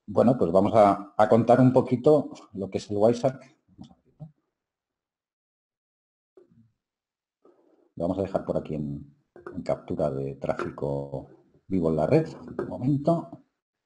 Bueno, pues vamos a contar un poquito lo que es el Wireshark. Lo vamos a dejar por aquí en captura de tráfico vivo en la red. Un momento.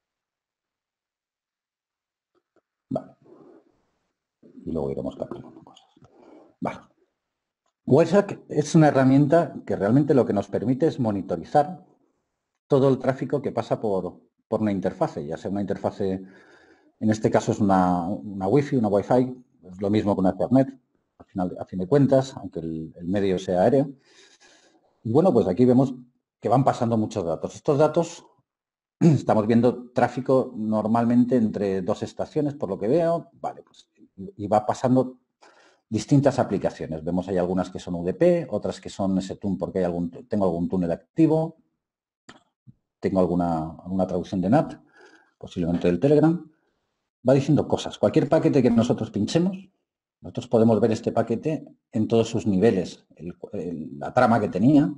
Vale. Y luego iremos capturando cosas. Vale. Wireshark es una herramienta que realmente lo que nos permite es monitorizar todo el tráfico que pasa por una interfase, ya sea una interfase, en este caso es una Wi-Fi, una Wi-Fi, es lo mismo que una Ethernet, a fin de cuentas, aunque el medio sea aéreo. Y bueno, pues aquí vemos que van pasando muchos datos. Estos datos, estamos viendo tráfico normalmente entre dos estaciones, por lo que veo. Vale, pues y va pasando distintas aplicaciones. Vemos hay algunas que son UDP, otras que son STUN porque tengo algún túnel activo, tengo alguna traducción de NAT, posiblemente del Telegram. Va diciendo cosas. Cualquier paquete que nosotros pinchemos, nosotros podemos ver este paquete en todos sus niveles, la trama que tenía,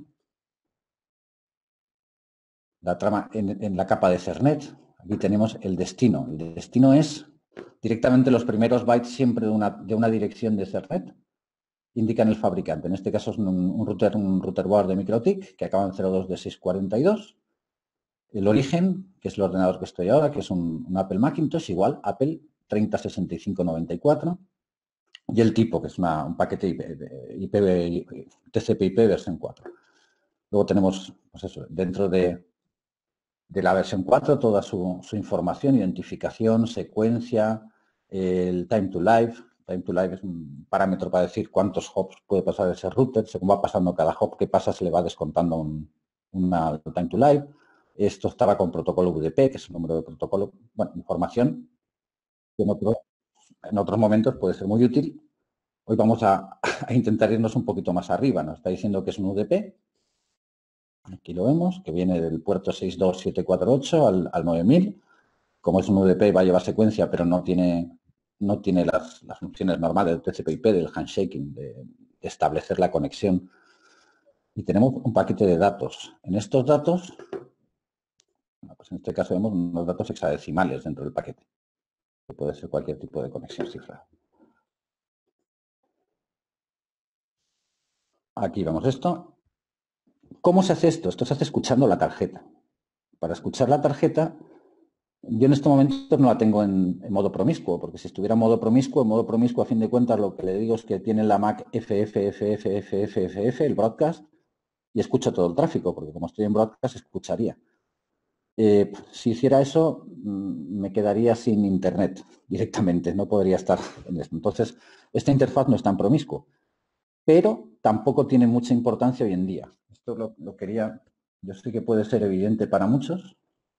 la trama en la capa de Ethernet. Aquí tenemos el destino. El destino es directamente los primeros bytes siempre de una dirección de Ethernet. Indican el fabricante. En este caso es un router board de MikroTik que acaba en 02 de 642. El origen, que es el ordenador que estoy ahora, que es un Apple Macintosh, igual Apple 306594. Y el tipo, que es un paquete TCP/IP versión 4. Luego tenemos, pues eso, dentro de la versión 4 toda su información, identificación, secuencia, el time to live. Time to live es un parámetro para decir cuántos hops puede pasar ese router. Según va pasando cada hop que pasa, se le va descontando una time to live. Esto estaba con protocolo UDP, que es el número de protocolo, bueno, información que en otros momentos puede ser muy útil. Hoy vamos a intentar irnos un poquito más arriba. Nos está diciendo que es un UDP. Aquí lo vemos, que viene del puerto 62748 al 9000. Como es un UDP, va a llevar secuencia, pero no tiene las funciones normales del TCP/IP, del handshaking, de establecer la conexión. Y tenemos un paquete de datos. En estos datos, pues en este caso vemos unos datos hexadecimales dentro del paquete, que puede ser cualquier tipo de conexión cifrada. Aquí vemos esto. ¿Cómo se hace esto? Esto se hace escuchando la tarjeta. Para escuchar la tarjeta, yo en este momento no la tengo en modo promiscuo, porque si estuviera en modo promiscuo, a fin de cuentas, lo que le digo es que tiene la Mac FFFFFFF, el broadcast, y escucho todo el tráfico, porque como estoy en broadcast, escucharía. Si hiciera eso, me quedaría sin internet directamente, no podría estar en esto. Entonces, esta interfaz no es tan promiscuo, pero tampoco tiene mucha importancia hoy en día. Esto lo quería, yo sé que puede ser evidente para muchos.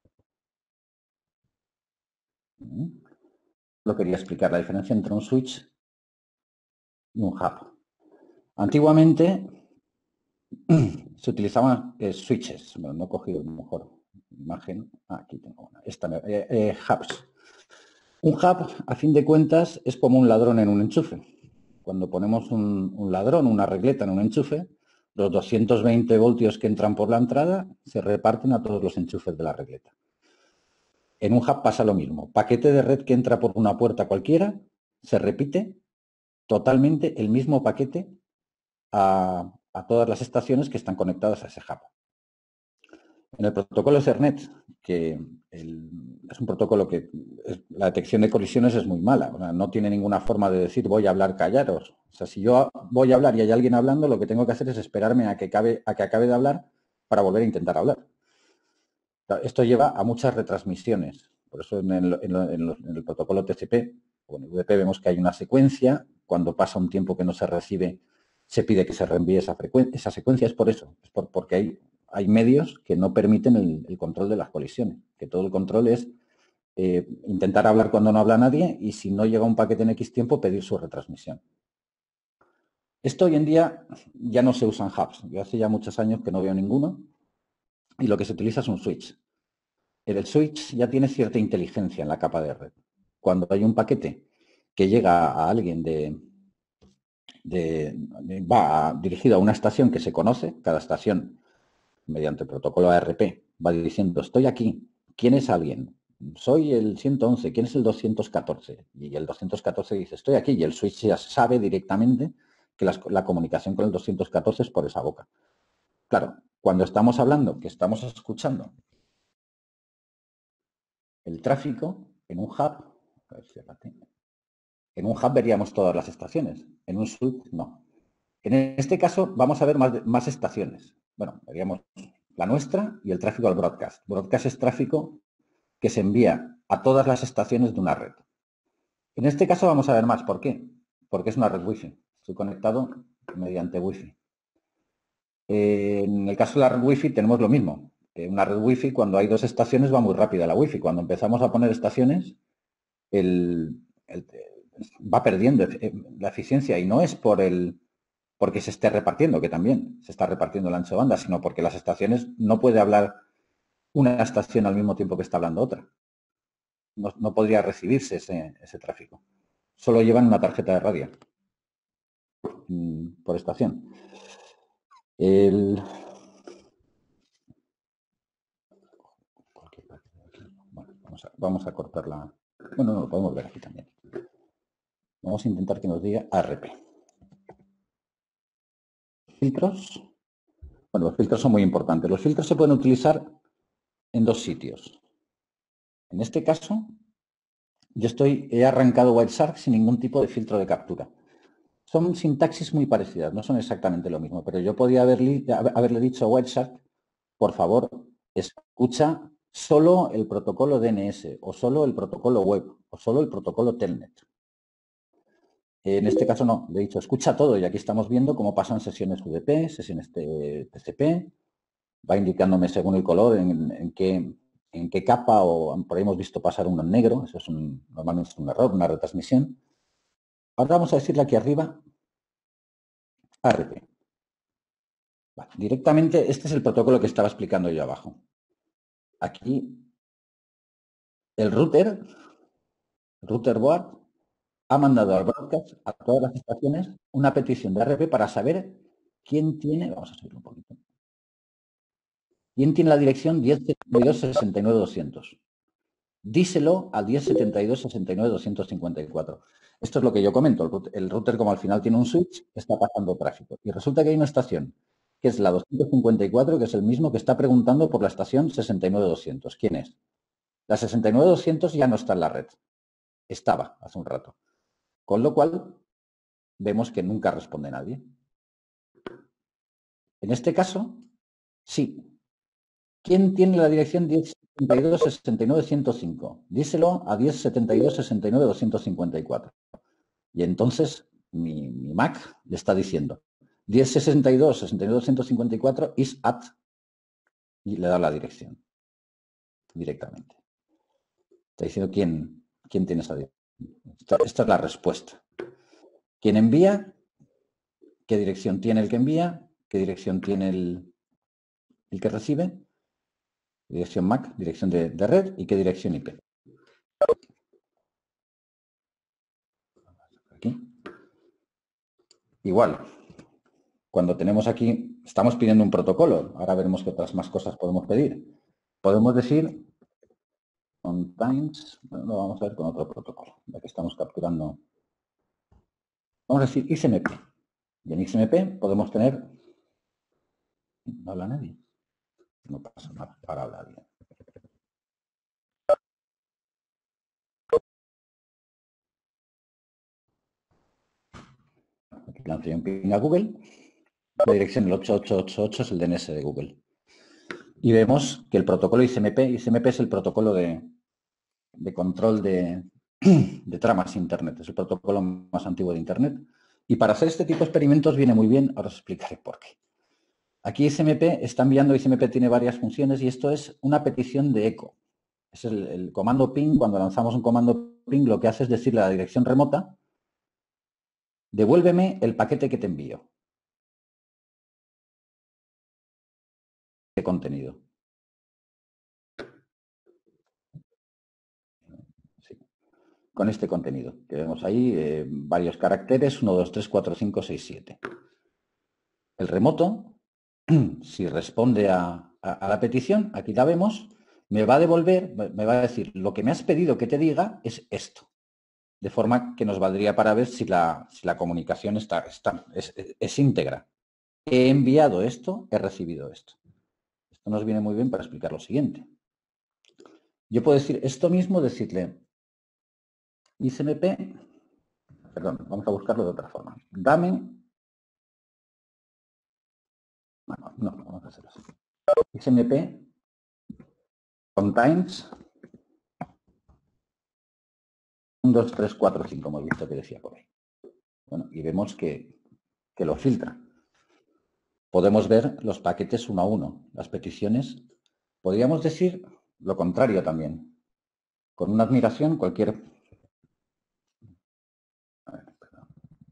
Lo quería explicar, la diferencia entre un switch y un hub. Antiguamente se utilizaban switches. Bueno, no he cogido mejor imagen. Aquí tengo una. Hubs. Un hub, a fin de cuentas, es como un ladrón en un enchufe. Cuando ponemos un ladrón, una regleta en un enchufe, los 220 voltios que entran por la entrada se reparten a todos los enchufes de la regleta. En un hub pasa lo mismo. Paquete de red que entra por una puerta cualquiera, se repite totalmente el mismo paquete a todas las estaciones que están conectadas a ese hub. En el protocolo Ethernet, que es un protocolo que la detección de colisiones es muy mala, o sea, no tiene ninguna forma de decir voy a hablar, callaros. O sea, si yo voy a hablar y hay alguien hablando, lo que tengo que hacer es esperarme a que acabe de hablar para volver a intentar hablar. Esto lleva a muchas retransmisiones. Por eso en el protocolo TCP o en el UDP vemos que hay una secuencia. Cuando pasa un tiempo que no se recibe, se pide que se reenvíe esa secuencia. Es por eso, porque hay medios que no permiten el control de las colisiones. Que todo el control es intentar hablar cuando no habla nadie y si no llega un paquete en X tiempo, pedir su retransmisión. Esto hoy en día ya no se usan hubs. Yo hace ya muchos años que no veo ninguno y lo que se utiliza es un switch. El switch ya tiene cierta inteligencia en la capa de red. Cuando hay un paquete que llega a alguien va dirigido a una estación que se conoce, cada estación, mediante el protocolo ARP, va diciendo, estoy aquí, ¿quién es alguien? soy el 111, ¿quién es el 214? Y el 214 dice, estoy aquí, y el switch ya sabe directamente que la comunicación con el 214 es por esa boca. Claro, cuando estamos hablando, que estamos escuchando el tráfico en un hub, a ver, fíjate, en un hub veríamos todas las estaciones, en un switch no. En este caso vamos a ver más estaciones. Bueno, veríamos la nuestra y el tráfico al broadcast. Broadcast es tráfico que se envía a todas las estaciones de una red. En este caso vamos a ver más. ¿Por qué? Porque es una red Wi-Fi. Estoy conectado mediante Wi-Fi. En el caso de la red Wi-Fi tenemos lo mismo. Una red Wi-Fi, cuando hay dos estaciones, va muy rápida la Wi-Fi. Cuando empezamos a poner estaciones, va perdiendo la eficiencia, y no es porque se esté repartiendo, que también se está repartiendo el ancho de banda, sino porque las estaciones no puede hablar una estación al mismo tiempo que está hablando otra. No podría recibirse ese tráfico. Solo llevan una tarjeta de radio por estación. Bueno, vamos a cortarla. Bueno, no, lo podemos ver aquí también. Vamos a intentar que nos diga ARP. Filtros. Bueno, los filtros son muy importantes. Los filtros se pueden utilizar en dos sitios. En este caso, yo he arrancado Wireshark sin ningún tipo de filtro de captura. Son sintaxis muy parecidas, no son exactamente lo mismo, pero yo podía haberle dicho a Wireshark, por favor, escucha solo el protocolo DNS, o solo el protocolo web, o solo el protocolo Telnet. En este caso no, le he dicho, escucha todo, y aquí estamos viendo cómo pasan sesiones UDP, sesiones TCP, va indicándome según el color en qué capa, o por ahí hemos visto pasar uno en negro, eso es normalmente es un error, una retransmisión. Ahora vamos a decirle aquí arriba ARP. Vale, directamente, este es el protocolo que estaba explicando yo abajo. Aquí el router board, ha mandado al broadcast a todas las estaciones una petición de ARP para saber quién tiene, vamos a subirlo un poquito, quién tiene la dirección 10.72.69.200. Díselo al 10.72.69.254. Esto es lo que yo comento. El router, como al final tiene un switch, está pasando tráfico. Y resulta que hay una estación, que es la 254, que es el mismo que está preguntando por la estación 69.200. ¿Quién es? La 69.200 ya no está en la red. Estaba hace un rato. Con lo cual, vemos que nunca responde nadie. En este caso, sí. ¿Quién tiene la dirección 10.72.69.105? Díselo a 10.72.69.254. Y entonces mi Mac le está diciendo 10.62.69.254 is at, y le da la dirección directamente. Está diciendo quién tiene esa dirección. Esta es la respuesta. ¿Quién envía? ¿Qué dirección tiene el que envía? ¿Qué dirección tiene el que recibe? Dirección MAC, dirección de red, y qué dirección IP. Aquí. Igual, cuando tenemos aquí, estamos pidiendo un protocolo. Ahora veremos qué otras más cosas podemos pedir. Podemos decir contains, bueno, lo vamos a ver con otro protocolo, ya que estamos capturando. Vamos a decir XMP. Y en XMP podemos tener. ¿No habla nadie? No pasa nada, ahora habla alguien. Aquí lanzo un ping a Google. La dirección del 8888 es el DNS de Google. Y vemos que el protocolo XMP es el protocolo de control de tramas Internet. Es el protocolo más antiguo de Internet. Y para hacer este tipo de experimentos viene muy bien, ahora os explicaré por qué. Aquí XMP está enviando, XMP tiene varias funciones, y esto es una petición de eco. Es el comando ping. Cuando lanzamos un comando ping, lo que hace es decirle a la dirección remota, devuélveme el paquete que te envío de contenido. Sí. Con este contenido, que vemos ahí varios caracteres, 1, 2, 3, 4, 5, 6, 7. El remoto, si responde a la petición, aquí la vemos, me va a devolver, me va a decir, lo que me has pedido que te diga es esto. De forma que nos valdría para ver si la comunicación es íntegra. He enviado esto, he recibido esto. Esto nos viene muy bien para explicar lo siguiente. Yo puedo decir esto mismo, decirle ICMP, perdón, vamos a buscarlo de otra forma. Dame, bueno, no, vamos a hacerlo así. ICMP contains 1, 2, 3, 4, 5, hemos visto que decía por ahí. Bueno, y vemos que lo filtra. Podemos ver los paquetes uno a uno, las peticiones. Podríamos decir lo contrario también. Con una admiración, cualquier... A ver, perdón.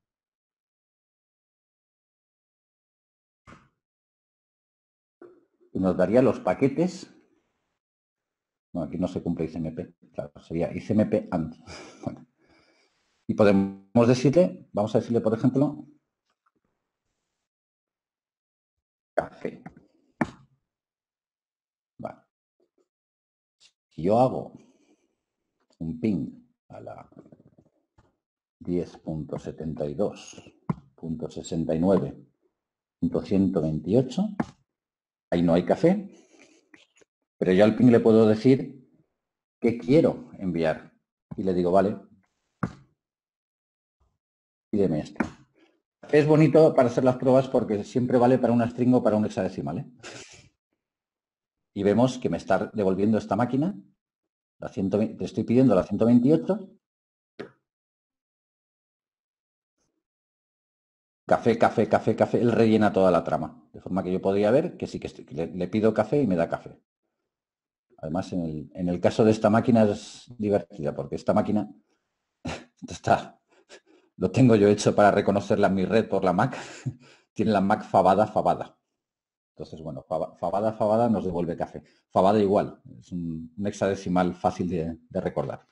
Y nos daría los paquetes... No, aquí no se cumple ICMP. Claro, sería ICMP AND. Bueno. Y podemos decirle, vamos a decirle, por ejemplo, café. Vale. Si yo hago un ping a la 10.72.69.128, ahí no hay café, pero yo al ping le puedo decir qué quiero enviar. Y le digo, vale, pídeme esto. Es bonito para hacer las pruebas porque siempre vale para una string o para un hexadecimal, ¿eh? Y vemos que me está devolviendo esta máquina, te estoy pidiendo la 128, café, café, café, café, él rellena toda la trama, de forma que yo podría ver que sí que le pido café y me da café. Además, en el caso de esta máquina es divertida, porque esta máquina lo tengo yo hecho para reconocerla en mi red por la Mac, tiene la Mac Fabada, Fabada. Entonces, bueno, Fabada, Fabada nos devuelve café. Fabada igual, es un hexadecimal fácil de recordar.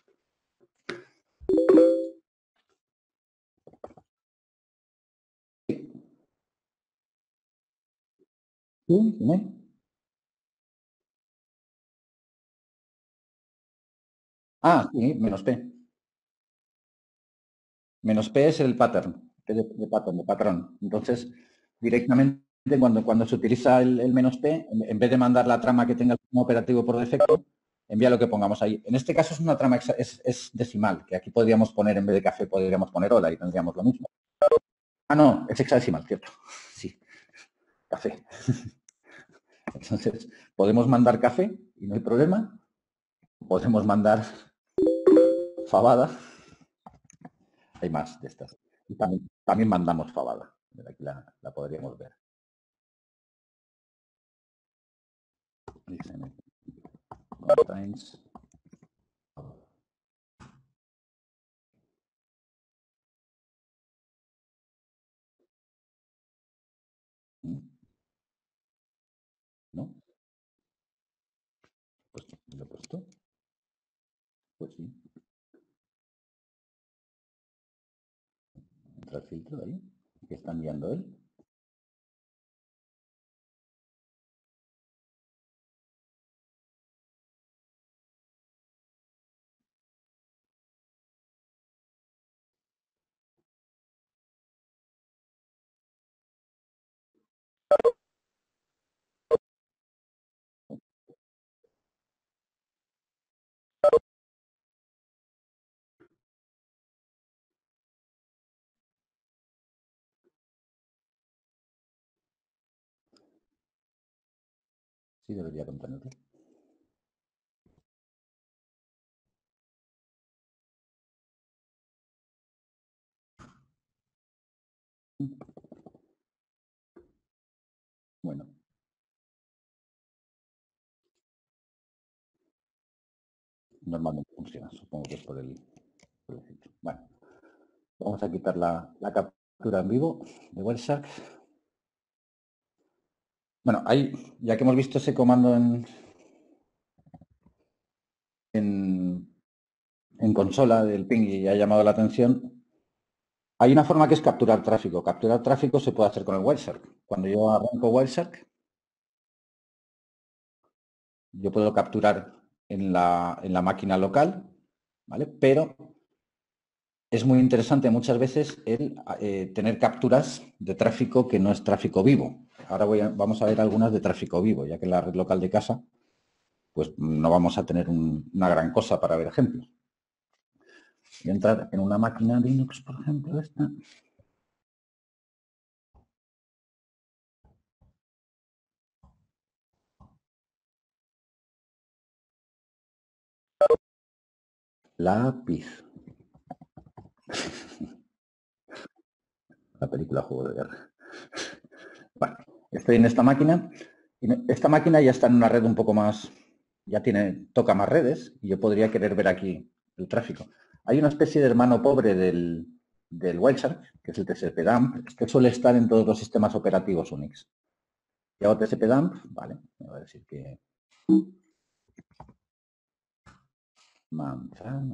¿Sí? ¿Sí? Ah, sí, menos P. Menos P es el pattern, P de pattern, de patrón. Entonces, directamente cuando se utiliza el menos P, en vez de mandar la trama que tenga el sistema operativo por defecto, envía lo que pongamos ahí. En este caso es una trama es decimal, que aquí podríamos poner, en vez de café, podríamos poner hola y tendríamos lo mismo. Ah, no, es hexadecimal, cierto. Sí, café. Entonces, podemos mandar café y no hay problema. Podemos mandar fabada. Hay más de estas. Y también mandamos fabada. Aquí la podríamos ver. Contains. ¿No? Pues lo he puesto. Pues sí. Entra el filtro ahí. ¿Qué está enviando él? Sí, debería contenerlo. Bueno. Normalmente funciona. Supongo que es por el filtro. Bueno. Vamos a quitar la captura en vivo de WebShark. Bueno, ahí, ya que hemos visto ese comando en consola del ping y ha llamado la atención, hay una forma que es capturar tráfico. Capturar tráfico se puede hacer con el Wireshark. Cuando yo arranco Wireshark, yo puedo capturar en la máquina local, ¿vale? Pero es muy interesante muchas veces el tener capturas de tráfico que no es tráfico vivo. Ahora vamos a ver algunas de tráfico vivo, ya que en la red local de casa pues no vamos a tener una gran cosa para ver ejemplos. Voy a entrar en una máquina Linux, por ejemplo, esta. Lápiz. La película Juego de Guerra. Bueno, estoy en esta máquina. Y esta máquina ya está en una red un poco más, ya toca más redes, y yo podría querer ver aquí el tráfico. Hay una especie de hermano pobre del Wireshark, que es el TCP/dump, que suele estar en todos los sistemas operativos Unix. Y hago TCP/dump, vale, me va a decir que manzana.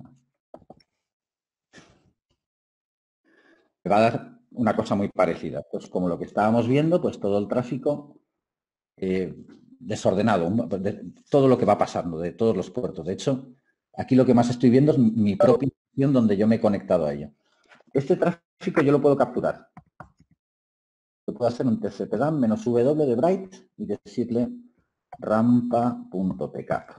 Me va a dar una cosa muy parecida. Pues como lo que estábamos viendo, pues todo el tráfico desordenado, todo lo que va pasando de todos los puertos. De hecho, aquí lo que más estoy viendo es mi propia institución donde yo me he conectado a ello. Este tráfico yo lo puedo capturar. Yo puedo hacer un tcpdump -w de Bright y decirle rampa.pcap.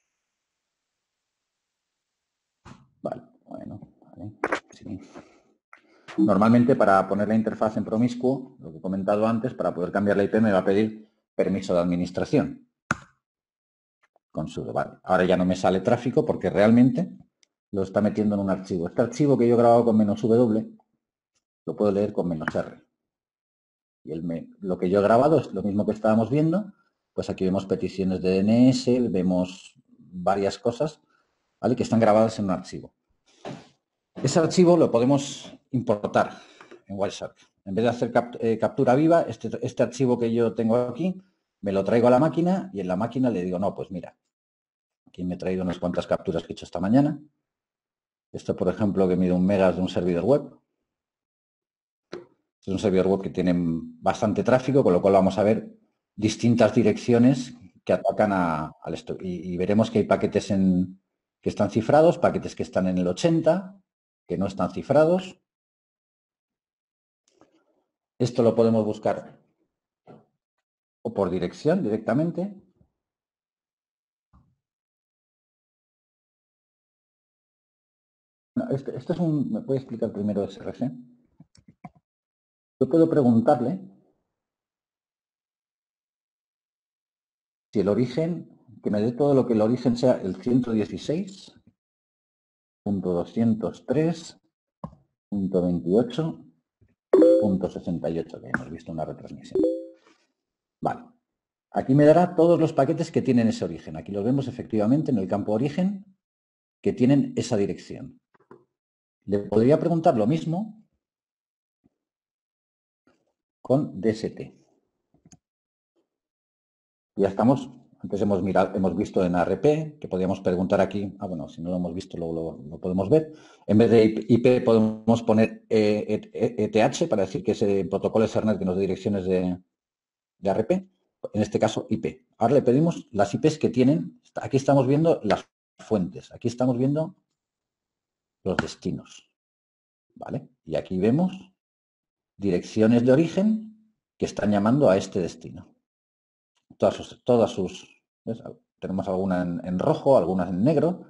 Vale, bueno, vale, sí. Normalmente para poner la interfaz en promiscuo, lo que he comentado antes, para poder cambiar la IP me va a pedir permiso de administración. Con sudo, vale. Ahora ya no me sale tráfico porque realmente lo está metiendo en un archivo. Este archivo que yo he grabado con -w lo puedo leer con -r. Y lo que yo he grabado es lo mismo que estábamos viendo. Pues aquí vemos peticiones de DNS, vemos varias cosas, ¿vale?, que están grabadas en un archivo. Ese archivo lo podemos importar en Wireshark. En vez de hacer captura viva, este archivo que yo tengo aquí, me lo traigo a la máquina y en la máquina le digo, no, pues mira, aquí me he traído unas cuantas capturas que he hecho esta mañana. Esto, por ejemplo, que mide 1 megas de un servidor web. Es un servidor web que tiene bastante tráfico, con lo cual vamos a ver distintas direcciones que atacan al esto. Y veremos que hay paquetes que están cifrados, paquetes que están en el 80, que no están cifrados. Esto lo podemos buscar o por dirección directamente. No, esto es ¿me puede explicar primero SRC? Yo puedo preguntarle si el origen, que me dé todo lo que el origen sea el 116.203.28.68, que hemos visto una retransmisión. Vale. Aquí me dará todos los paquetes que tienen ese origen. Aquí los vemos efectivamente en el campo origen que tienen esa dirección. Le podría preguntar lo mismo con DST. Ya estamos, antes hemos visto en ARP, que podríamos preguntar aquí, bueno, si no lo hemos visto luego lo podemos ver. En vez de IP podemos poner ETH para decir que ese protocolo es Ethernet que nos da direcciones de ARP. En este caso IP. Ahora le pedimos las IPs que tienen, aquí estamos viendo las fuentes, aquí estamos viendo los destinos, ¿vale? Y aquí vemos direcciones de origen que están llamando a este destino. Todas sus ¿ves? Tenemos algunas en rojo, algunas en negro,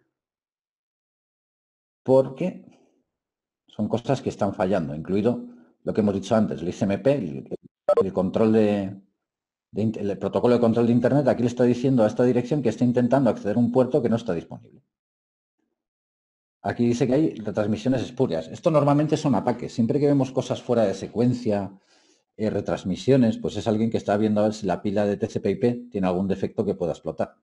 porque son cosas que están fallando, incluido lo que hemos dicho antes, el ICMP, el control el protocolo de control de Internet. Aquí le está diciendo a esta dirección que está intentando acceder a un puerto que no está disponible. Aquí dice que hay retransmisiones espurias. Esto normalmente son ataques. Siempre que vemos cosas fuera de secuencia, retransmisiones, pues es alguien que está viendo a ver si la pila de TCP/IP tiene algún defecto que pueda explotar.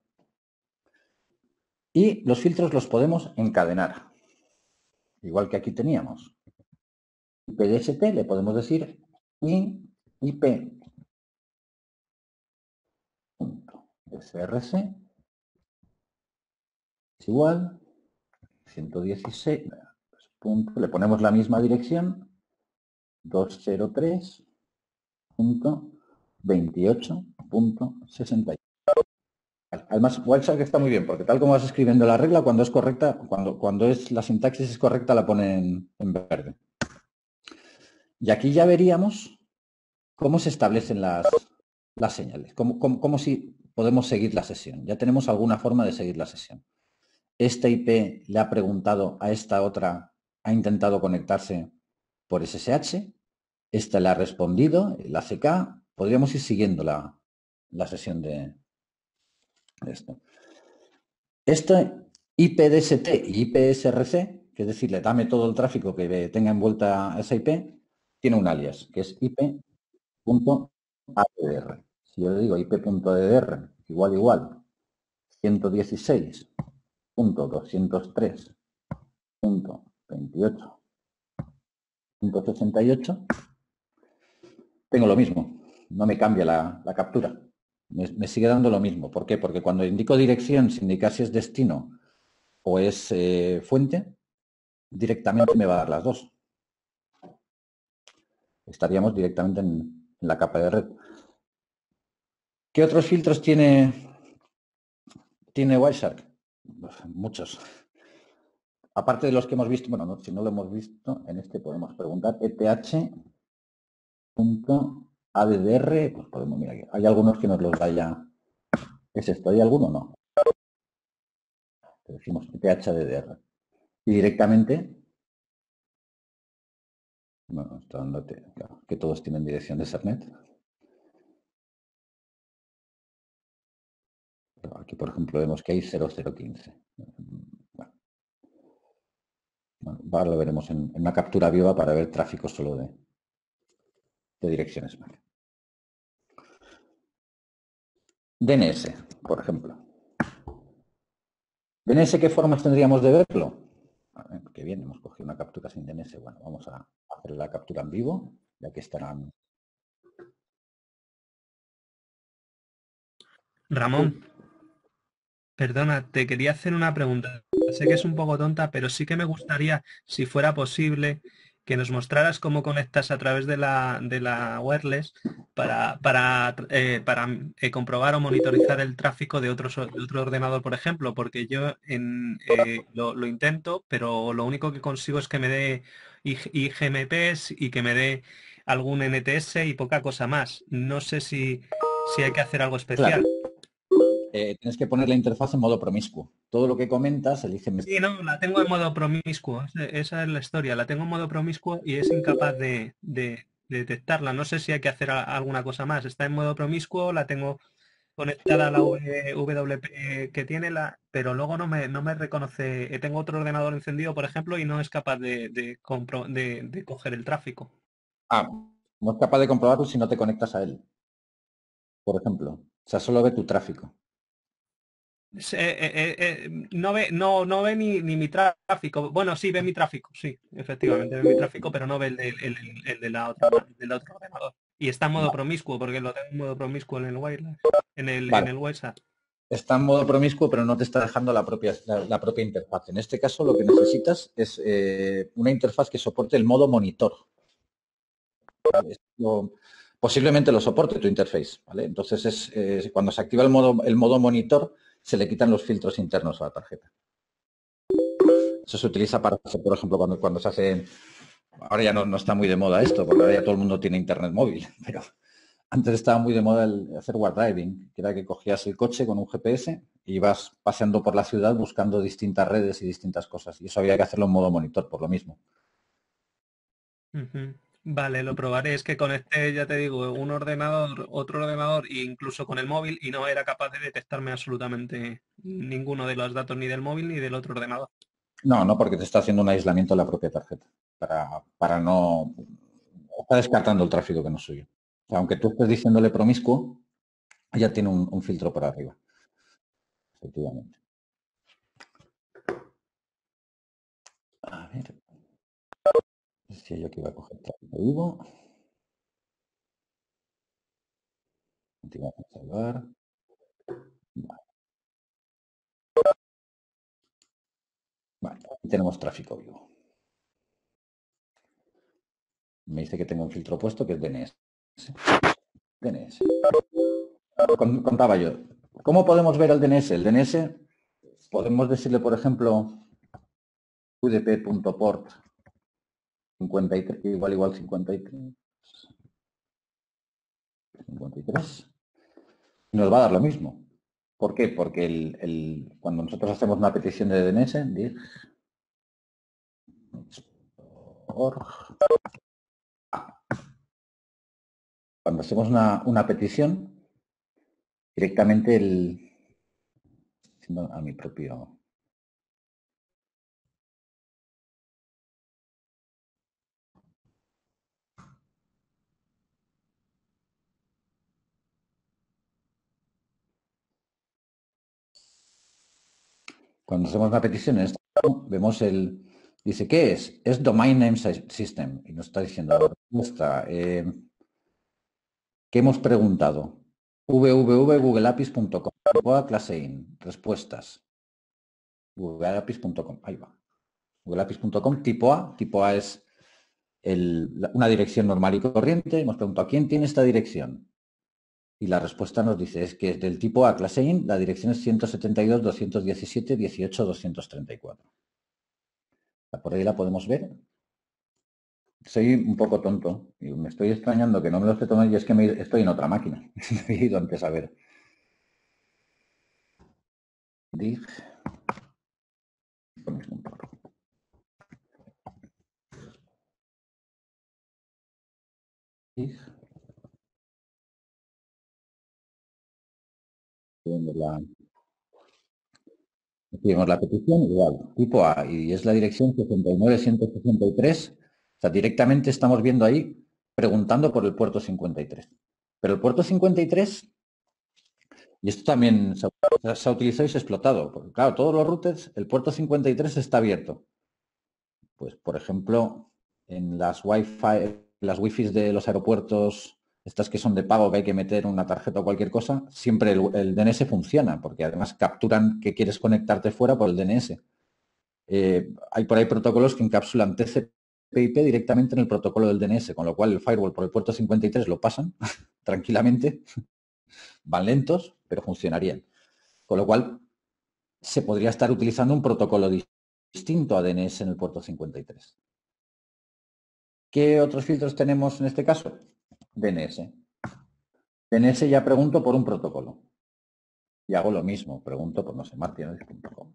Y los filtros los podemos encadenar. Igual que aquí teníamos IPDST, le podemos decir IP.src es igual 116, le ponemos la misma dirección 203.28.60. Además, Wireshark está muy bien, porque tal como vas escribiendo la regla, cuando es correcta, cuando es la sintaxis es correcta, la pone en verde. Y aquí ya veríamos cómo se establecen las señales, cómo si podemos seguir la sesión. Ya tenemos alguna forma de seguir la sesión. Esta IP le ha preguntado a esta otra, ha intentado conectarse por SSH, esta le ha respondido, la ACK, podríamos ir siguiendo la sesión de esto. Este IPDST y IPSRC, que es decirle, dame todo el tráfico que tenga envuelta esa IP, tiene un alias, que es IP.addr. Si yo le digo IP.addr igual 116.203.28.68, tengo lo mismo, no me cambia la captura. Me sigue dando lo mismo. ¿Por qué? Porque cuando indico dirección, sin indicar si es destino o es fuente, directamente me va a dar las dos. Estaríamos directamente en la capa de red. ¿Qué otros filtros tiene Wireshark? Muchos. Aparte de los que hemos visto, bueno, no, si no lo hemos visto, en este podemos preguntar eth.addr, pues podemos mirar aquí. Hay algunos que nos los da ya. ¿Es esto? ¿Hay alguno? No. Le decimos eth.addr. Y directamente, bueno, está dándote, claro, que todos tienen dirección de Ethernet. Pero aquí, por ejemplo, vemos que hay 0015. Bueno, ahora lo veremos en una captura viva para ver tráfico solo de direcciones MAC. DNS, por ejemplo. ¿DNS qué formas tendríamos de verlo? Qué bien, hemos cogido una captura sin DNS. Bueno, vamos a hacer la captura en vivo, ya que estarán... Ramón, perdona, te quería hacer una pregunta. Sé que es un poco tonta, pero sí que me gustaría, si fuera posible, que nos mostraras cómo conectas a través de la wireless para comprobar o monitorizar el tráfico de otro ordenador, por ejemplo, porque yo lo intento, pero lo único que consigo es que me dé IGMPs y que me dé algún NTS y poca cosa más. No sé si hay que hacer algo Claro, especial. tienes que poner la interfaz en modo promiscuo. Todo lo que comentas, elige... Sí, no, la tengo en modo promiscuo. Esa es la historia. La tengo en modo promiscuo y es incapaz de detectarla. No sé si hay que hacer alguna cosa más. Está en modo promiscuo, la tengo conectada a la WP que tiene, pero luego no me reconoce. Tengo otro ordenador encendido, por ejemplo, y no es capaz de coger el tráfico. no es capaz de comprobarlo si no te conectas a él, por ejemplo. O sea, solo ve tu tráfico. No ve ni mi tráfico. Bueno, sí, ve mi tráfico, sí, efectivamente, ve mi tráfico, pero no ve el de del otro ordenador. Y está en modo promiscuo, porque lo tengo en modo promiscuo en el wireless, en el Vale, WhatsApp. está en modo promiscuo, pero no te está dejando la propia interfaz. En este caso, lo que necesitas es una interfaz que soporte el modo monitor. ¿Vale? Posiblemente lo soporte tu interface. ¿Vale? Entonces, cuando se activa el modo monitor, se le quitan los filtros internos a la tarjeta. Eso se utiliza para hacer, por ejemplo, cuando se hace... Ahora ya no está muy de moda esto, porque ahora ya todo el mundo tiene internet móvil, pero antes estaba muy de moda el hacer war driving, que era que cogías el coche con un GPS y ibas paseando por la ciudad buscando distintas redes y distintas cosas. Y eso había que hacerlo en modo monitor, por lo mismo. Ujú. Vale, lo probaré. Es que conecté, ya te digo, un ordenador, otro ordenador e incluso con el móvil y no era capaz de detectarme absolutamente ninguno de los datos, ni del móvil ni del otro ordenador. No, porque te está haciendo un aislamiento de la propia tarjeta. Para no... Está descartando el tráfico que no es suyo. O sea, aunque tú estés diciéndole promiscuo, ya tiene un filtro por arriba. Efectivamente. A ver, decía yo que iba a coger tráfico vivo. Continuar a salvar. Vale, aquí tenemos tráfico vivo. Me dice que tengo un filtro puesto que es DNS. DNS. Contaba yo. ¿Cómo podemos ver el DNS? El DNS podemos decirle, por ejemplo, udp.port 53 igual 53. Y nos va a dar lo mismo. ¿Por qué? Porque cuando nosotros hacemos una petición de DNS, cuando hacemos una petición, directamente a mi propio... Cuando hacemos una petición en este caso, vemos dice, ¿qué es? Es Domain Name System. Y nos está diciendo la respuesta. ¿Qué hemos preguntado? www.googleapis.com. Clase in. Respuestas. googleapis.com. Ahí va. googleapis.com tipo A. Tipo A es una dirección normal y corriente. Hemos preguntado, ¿quién tiene esta dirección? Y la respuesta nos dice, es que es del tipo A clase IN, la dirección es 172.217.18.234. Por ahí la podemos ver. Soy un poco tonto y me estoy extrañando que no me lo esté tomando y es que estoy en otra máquina. Me he ido antes a ver. Dig. Dig. Vemos la petición, igual, tipo A, y es la dirección 69.163. O sea, directamente estamos viendo ahí, preguntando por el puerto 53. Pero el puerto 53, y esto también se ha utilizado y se ha explotado, porque claro, todos los routers, el puerto 53 está abierto. Pues, por ejemplo, en las Wi-Fi de los aeropuertos, estas que son de pago, que hay que meter una tarjeta o cualquier cosa, siempre el DNS funciona, porque además capturan que quieres conectarte fuera por el DNS. Hay por ahí protocolos que encapsulan TCP/IP directamente en el protocolo del DNS, con lo cual el firewall por el puerto 53 lo pasan tranquilamente, van lentos, pero funcionarían. Con lo cual se podría estar utilizando un protocolo distinto a DNS en el puerto 53. ¿Qué otros filtros tenemos en este caso? DNS. DNS ya pregunto por un protocolo. Y hago lo mismo, pregunto por, no sé, martinois.com.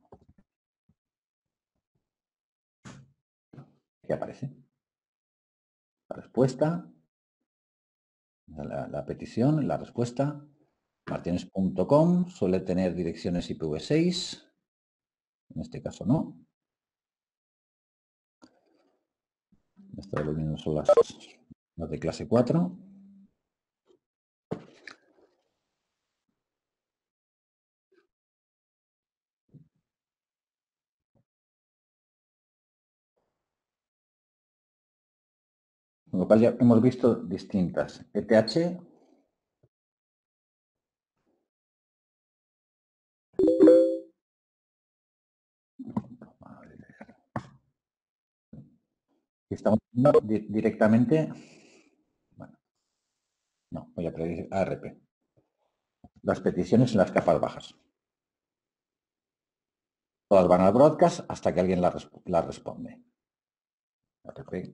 ¿Qué aparece? La respuesta, la petición, la respuesta. Martínez.com suele tener direcciones IPv6. En este caso no. Esto lo mismo son las de clase 4. Con lo cual ya hemos visto distintas. ETH. Estamos viendo directamente. Bueno, no, voy a pedir ARP. Las peticiones en las capas bajas. Todas van al broadcast hasta que alguien la responde. ARP.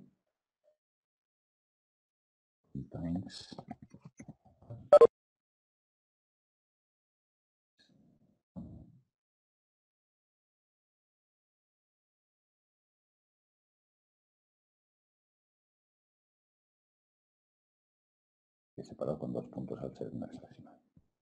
Que separado con 2 puntos al ser una hexadecimal.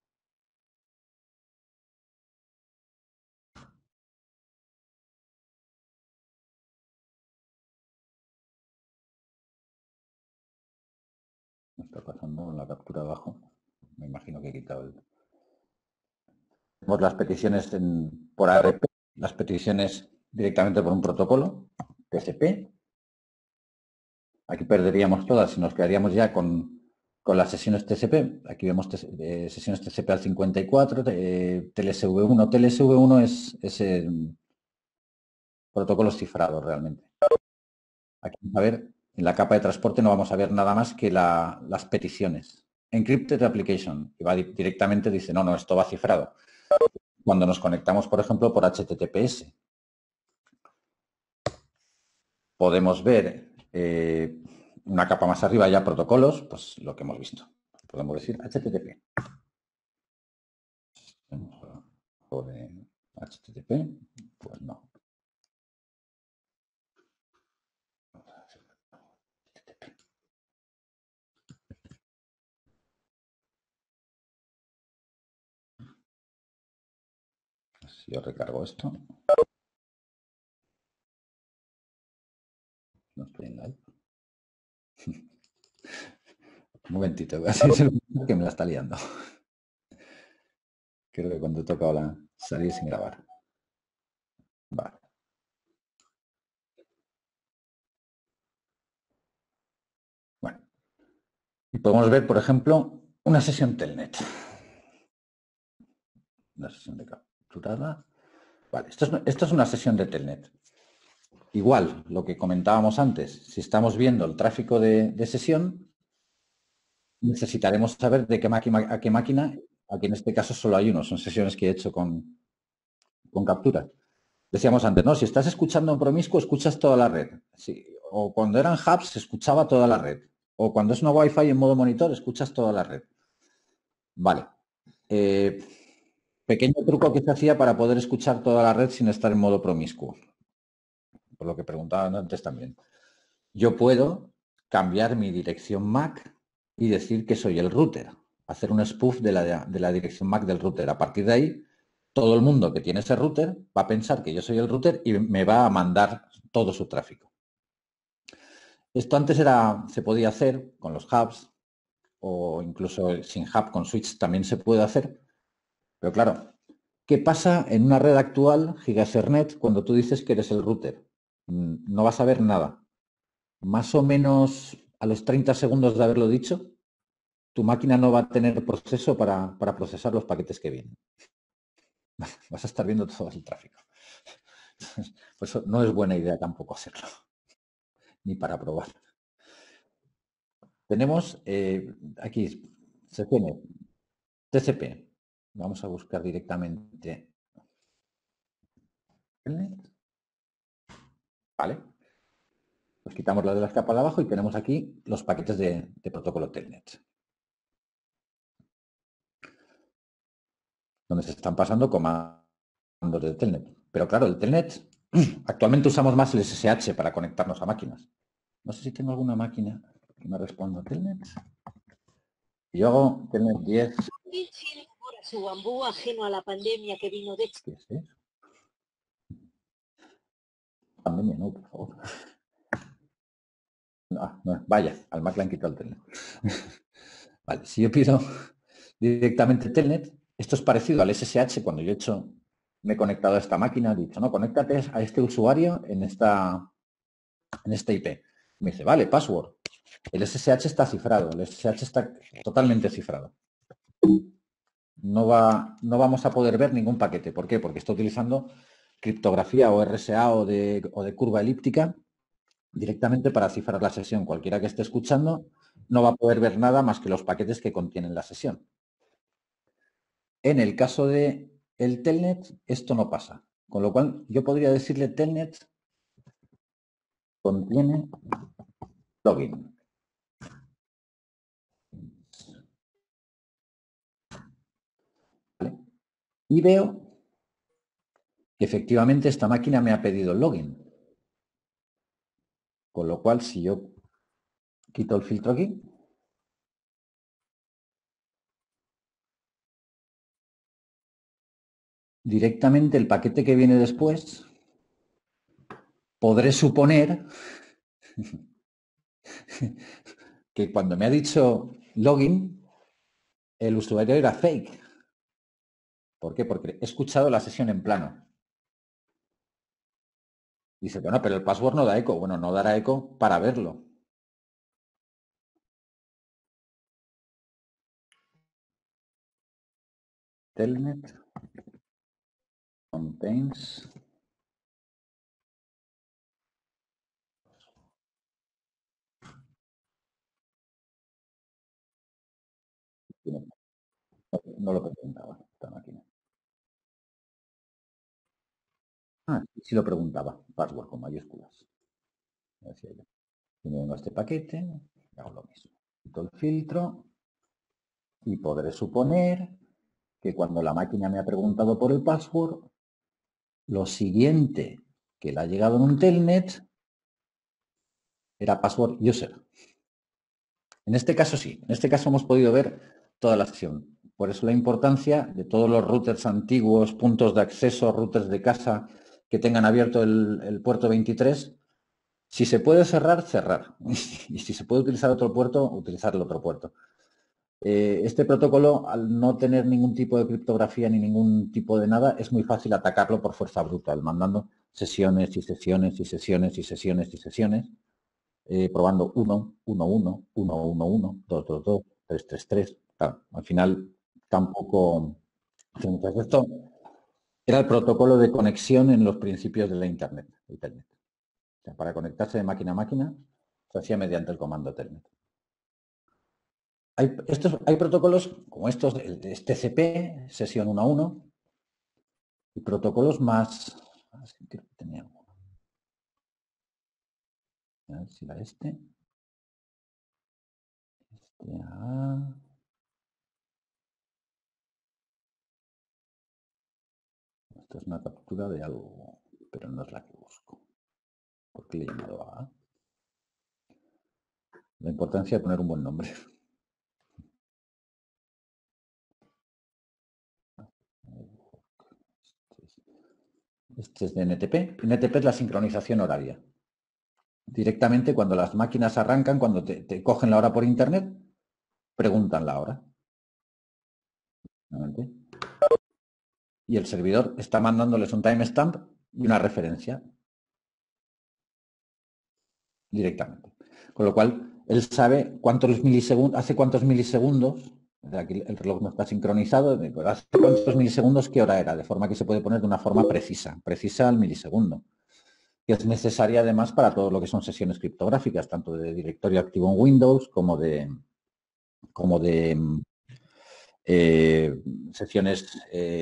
Me está pasando en la captura abajo. Me imagino que he quitado el... Tenemos las peticiones por ARP, las peticiones directamente por un protocolo, TCP. Aquí perderíamos todas y nos quedaríamos ya con las sesiones TCP. Aquí vemos sesiones TCP al 54, TLSV1. TLSV1 es protocolo cifrado realmente. Aquí vamos a ver, en la capa de transporte no vamos a ver nada más que las peticiones. encrypted application. Y va directamente, dice, no, esto va cifrado. Cuando nos conectamos, por ejemplo, por HTTPS, podemos ver una capa más arriba ya protocolos, pues lo que hemos visto. Podemos decir HTTP. O de HTTP, pues no. Si yo recargo esto, no estoy en live. Un momentito, voy a hacer el que me la está liando. Creo que cuando he tocado la salir sin grabar. Vale. Bueno. Y podemos ver, por ejemplo, una sesión telnet. Una sesión de capturada. Vale, esto es una sesión de telnet. Igual, lo que comentábamos antes, si estamos viendo el tráfico de sesión, necesitaremos saber de qué máquina a qué máquina. Aquí en este caso solo hay uno, son sesiones que he hecho con captura. Decíamos antes, no, si estás escuchando en promiscuo, escuchas toda la red. Sí, o cuando eran hubs, se escuchaba toda la red. O cuando es una Wi-Fi en modo monitor, escuchas toda la red. Vale. Pequeño truco que se hacía para poder escuchar toda la red sin estar en modo promiscuo. Por lo que preguntaban antes también. Yo puedo cambiar mi dirección MAC y decir que soy el router. Hacer un spoof de la dirección MAC del router. A partir de ahí, todo el mundo que tiene ese router va a pensar que yo soy el router y me va a mandar todo su tráfico. Esto antes se podía hacer con los hubs o incluso sin hub con switch también se puede hacer. Pero claro, ¿qué pasa en una red actual, Gigasernet, cuando tú dices que eres el router? No vas a ver nada. Más o menos a los 30 segundos de haberlo dicho, tu máquina no va a tener proceso para procesar los paquetes que vienen. Vas a estar viendo todo el tráfico. Por eso no es buena idea tampoco hacerlo, ni para probar. Tenemos aquí secciones TCP. Vamos a buscar directamente. Vale. Pues quitamos la de las capas de abajo y tenemos aquí los paquetes de protocolo Telnet. Donde se están pasando comandos de Telnet. Pero claro, el Telnet, actualmente usamos más el SSH para conectarnos a máquinas. No sé si tengo alguna máquina que me responda a Telnet. Yo hago Telnet 10. Ahora su bambú ajeno a la pandemia que vino de... ¿Qué es eso? Pandemia, no, por favor. No, no, vaya, al Mac le han quitado el Telnet. Vale, si yo pido directamente Telnet, esto es parecido al SSH cuando yo me he conectado a esta máquina, he dicho, no, conéctate a este usuario en esta IP. Me dice, vale, password. El SSH está cifrado, el SSH está totalmente cifrado. No vamos a poder ver ningún paquete. ¿Por qué? Porque está utilizando criptografía o RSA o de curva elíptica directamente para cifrar la sesión. Cualquiera que esté escuchando no va a poder ver nada más que los paquetes que contienen la sesión. En el caso de el Telnet, esto no pasa. Con lo cual, yo podría decirle Telnet contiene login. ¿Vale? Y veo que efectivamente esta máquina me ha pedido el login. Con lo cual, si yo quito el filtro aquí, directamente el paquete que viene después, podré suponer que cuando me ha dicho login, el usuario era fake. ¿Por qué? Porque he escuchado la sesión en plano. Dice, bueno, pero el password no da eco. Bueno, no dará eco para verlo. Telnet contains No lo preguntaba esta máquina. Ah, sí lo preguntaba. Password con mayúsculas. Decía yo. Y me vengo a este paquete, hago lo mismo. Quito el filtro y podré suponer que cuando la máquina me ha preguntado por el password, lo siguiente que le ha llegado en un telnet era password user. En este caso sí, en este caso hemos podido ver toda la sesión. Por eso la importancia de todos los routers antiguos, puntos de acceso, routers de casa que tengan abierto el puerto 23. Si se puede cerrar, cerrar. Y si se puede utilizar otro puerto, utilizar el otro puerto. Este protocolo, al no tener ningún tipo de criptografía ni ningún tipo de nada, es muy fácil atacarlo por fuerza brutal, mandando sesiones y sesiones y sesiones y sesiones y sesiones, probando 1, 1, 1, 1, 1, 1, 2, 2, 2, 3, 3, 3. Claro, al final tampoco... Esto era el protocolo de conexión en los principios de la Internet. O sea, para conectarse de máquina a máquina se hacía mediante el comando telnet. Hay protocolos como estos, este TCP, sesión 1 a 1, y protocolos más... Creo que tenía uno. A ver si era este. Esto es una captura de algo, pero no es la que busco. ¿Por qué le he llamado A? La importancia de poner un buen nombre. Este es de NTP. NTP es la sincronización horaria. Directamente cuando las máquinas arrancan, cuando te cogen la hora por internet, preguntan la hora. Y el servidor está mandándoles un timestamp y una referencia directamente. Con lo cual, él sabe cuántos milisegundos, hace cuántos milisegundos, aquí el reloj no está sincronizado, hace cuántos milisegundos, qué hora era, de forma que se puede poner de una forma precisa al milisegundo, que es necesaria además para todo lo que son sesiones criptográficas, tanto de directorio activo en Windows como de sesiones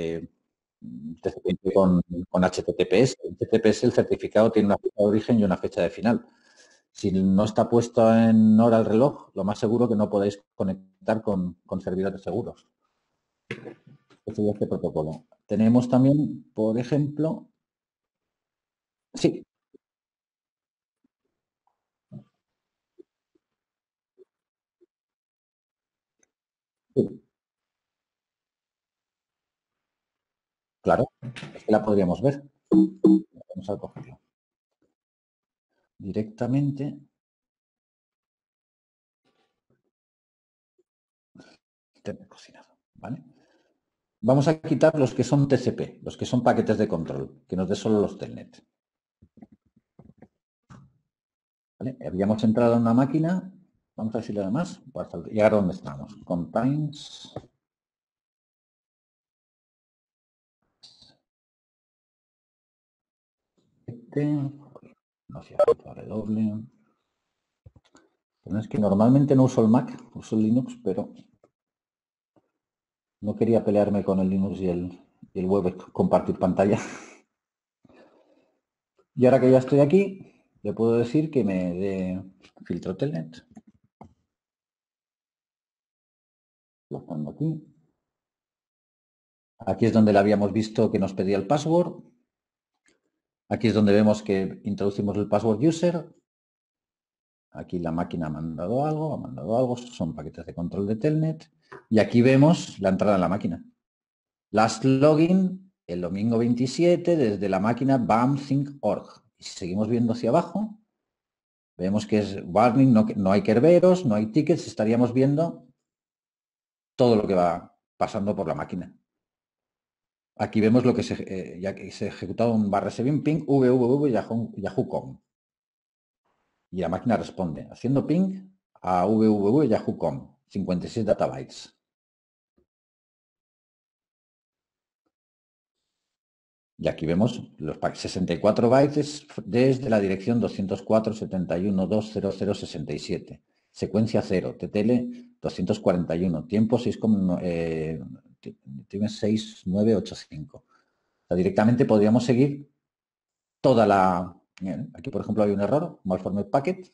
TCP con HTTPS. El HTTPS, el certificado, tiene una fecha de origen y una fecha de final. Si no está puesto en hora el reloj, lo más seguro que no podéis conectar con servidores seguros. Este es este protocolo. Tenemos también, por ejemplo, sí. Sí, claro, es que la podríamos ver. Vamos a cogerla. Directamente. Cocinado, ¿vale? Vamos a quitar los que son TCP, los que son paquetes de control, que nos dé solo los telnet. ¿Vale? Habíamos entrado en una máquina, vamos a decirle además, para llegar a donde estamos. Contains. No sé, doble. Pero es que normalmente no uso el Mac, uso el Linux, pero no quería pelearme con el Linux y el web compartir pantalla. Y ahora que ya estoy aquí, le puedo decir que me dé filtro telnet. Lo pongo aquí. Aquí es donde le habíamos visto que nos pedía el password. Aquí es donde vemos que introducimos el password user. Aquí la máquina ha mandado algo, son paquetes de control de telnet. Y aquí vemos la entrada en la máquina. Last login el domingo 27 desde la máquina bam.think.org. Y si seguimos viendo hacia abajo, vemos que es warning, no hay kerberos, no hay tickets, estaríamos viendo todo lo que va pasando por la máquina. Aquí vemos lo que se ha ejecutado un /7 ping www yahoo.com. Y la máquina responde haciendo ping a www.yahoo.com, 56 databytes. Y aquí vemos los 64 bytes desde la dirección 204.71.200.67. secuencia 0, TTL 241, tiempo 6,6985. O sea, directamente podríamos seguir toda la... Aquí, por ejemplo, hay un error, malformed packet,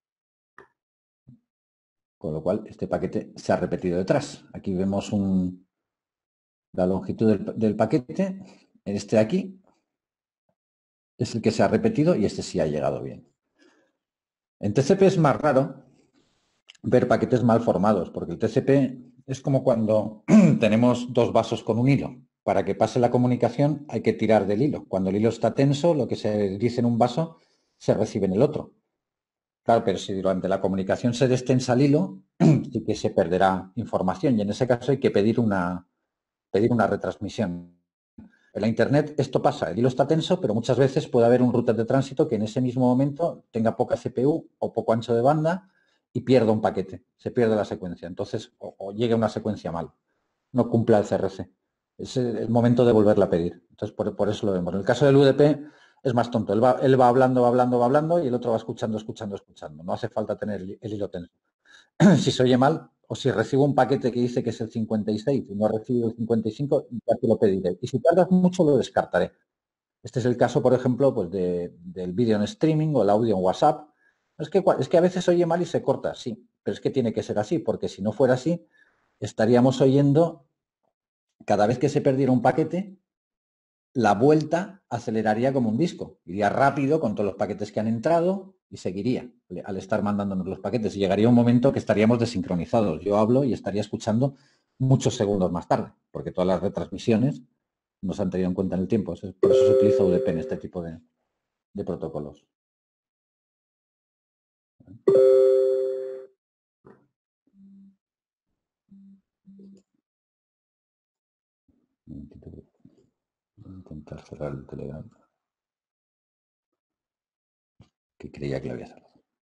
con lo cual este paquete se ha repetido detrás. Aquí vemos la longitud del paquete, este de aquí es el que se ha repetido y este sí ha llegado bien. En TCP es más raro ver paquetes mal formados, porque el TCP es como cuando tenemos dos vasos con un hilo. Para que pase la comunicación hay que tirar del hilo. Cuando el hilo está tenso, lo que se dice en un vaso se recibe en el otro. Claro, pero si durante la comunicación se destensa el hilo, sí que se perderá información y en ese caso hay que pedir una retransmisión. En la Internet esto pasa, el hilo está tenso, pero muchas veces puede haber un router de tránsito que en ese mismo momento tenga poca CPU o poco ancho de banda y pierda un paquete, se pierde la secuencia. Entonces, o llegue una secuencia mal, no cumpla el CRC. Es el momento de volverla a pedir. Entonces, por eso lo vemos. En el caso del UDP es más tonto. Él va hablando y el otro va escuchando. No hace falta tener el hilo tenso. Si se oye mal o si recibo un paquete que dice que es el 56 y no recibo el 55, ya te lo pediré. Y si tardas mucho, lo descartaré. Este es el caso, por ejemplo, pues del vídeo en streaming o el audio en WhatsApp. Es que a veces oye mal y se corta, sí, pero es que tiene que ser así, porque si no fuera así, estaríamos oyendo cada vez que se perdiera un paquete, la vuelta aceleraría como un disco. Iría rápido con todos los paquetes que han entrado y seguiría al estar mandándonos los paquetes. Y llegaría un momento que estaríamos desincronizados. Yo hablo y estaría escuchando muchos segundos más tarde, porque todas las retransmisiones no se han tenido en cuenta en el tiempo. Por eso se utiliza UDP en este tipo de protocolos. Voy a intentar cerrar el Telegram, que creía que lo había cerrado.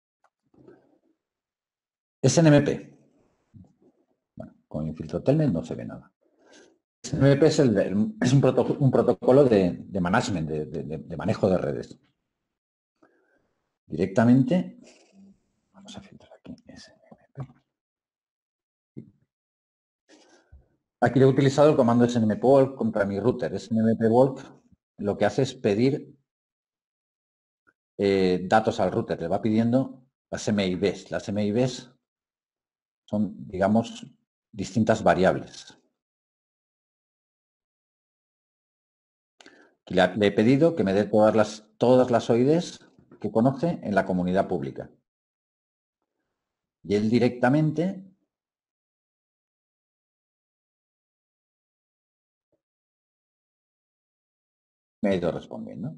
SNMP. Bueno, con el filtro Telnet no se ve nada. SNMP es un protocolo de management, de manejo de redes. Directamente, vamos a filtrar aquí, SNMP. Aquí he utilizado el comando SNMP walk contra mi router. SNMP walk lo que hace es pedir datos al router. Le va pidiendo las MIBs. Las MIBs son, digamos, distintas variables. Le he pedido que me dé todas las OIDs que conoce en la comunidad pública. Y él directamente me ha ido respondiendo.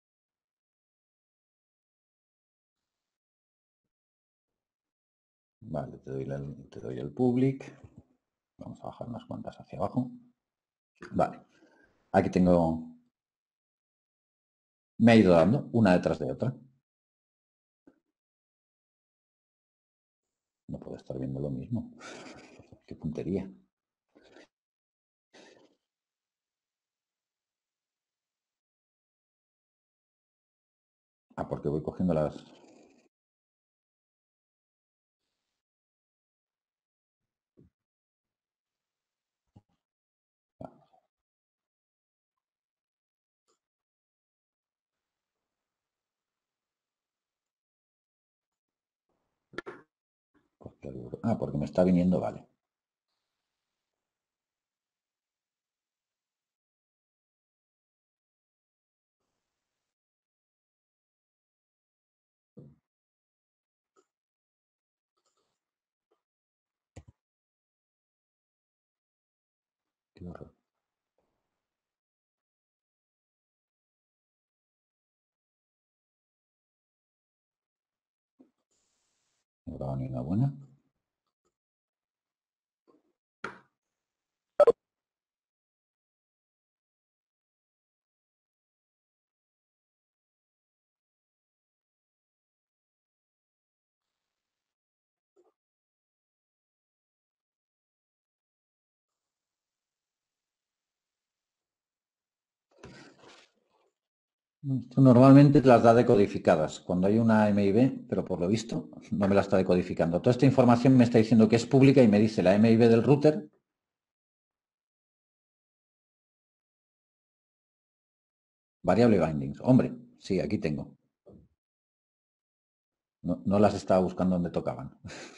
Vale, te doy el public. Vamos a bajar unas cuantas hacia abajo. Vale. Aquí tengo... Me ha ido dando una detrás de otra. No puedo estar viendo lo mismo. Qué puntería. Ah, porque voy cogiendo las... Ah, porque me está viniendo, vale. Qué horror. No grabo ni una buena. Esto normalmente las da decodificadas cuando hay una MIB, pero por lo visto no me la está decodificando. Toda esta información me está diciendo que es pública y me dice la MIB del router. Variable bindings. Hombre, sí, aquí tengo. No las estaba buscando donde tocaban.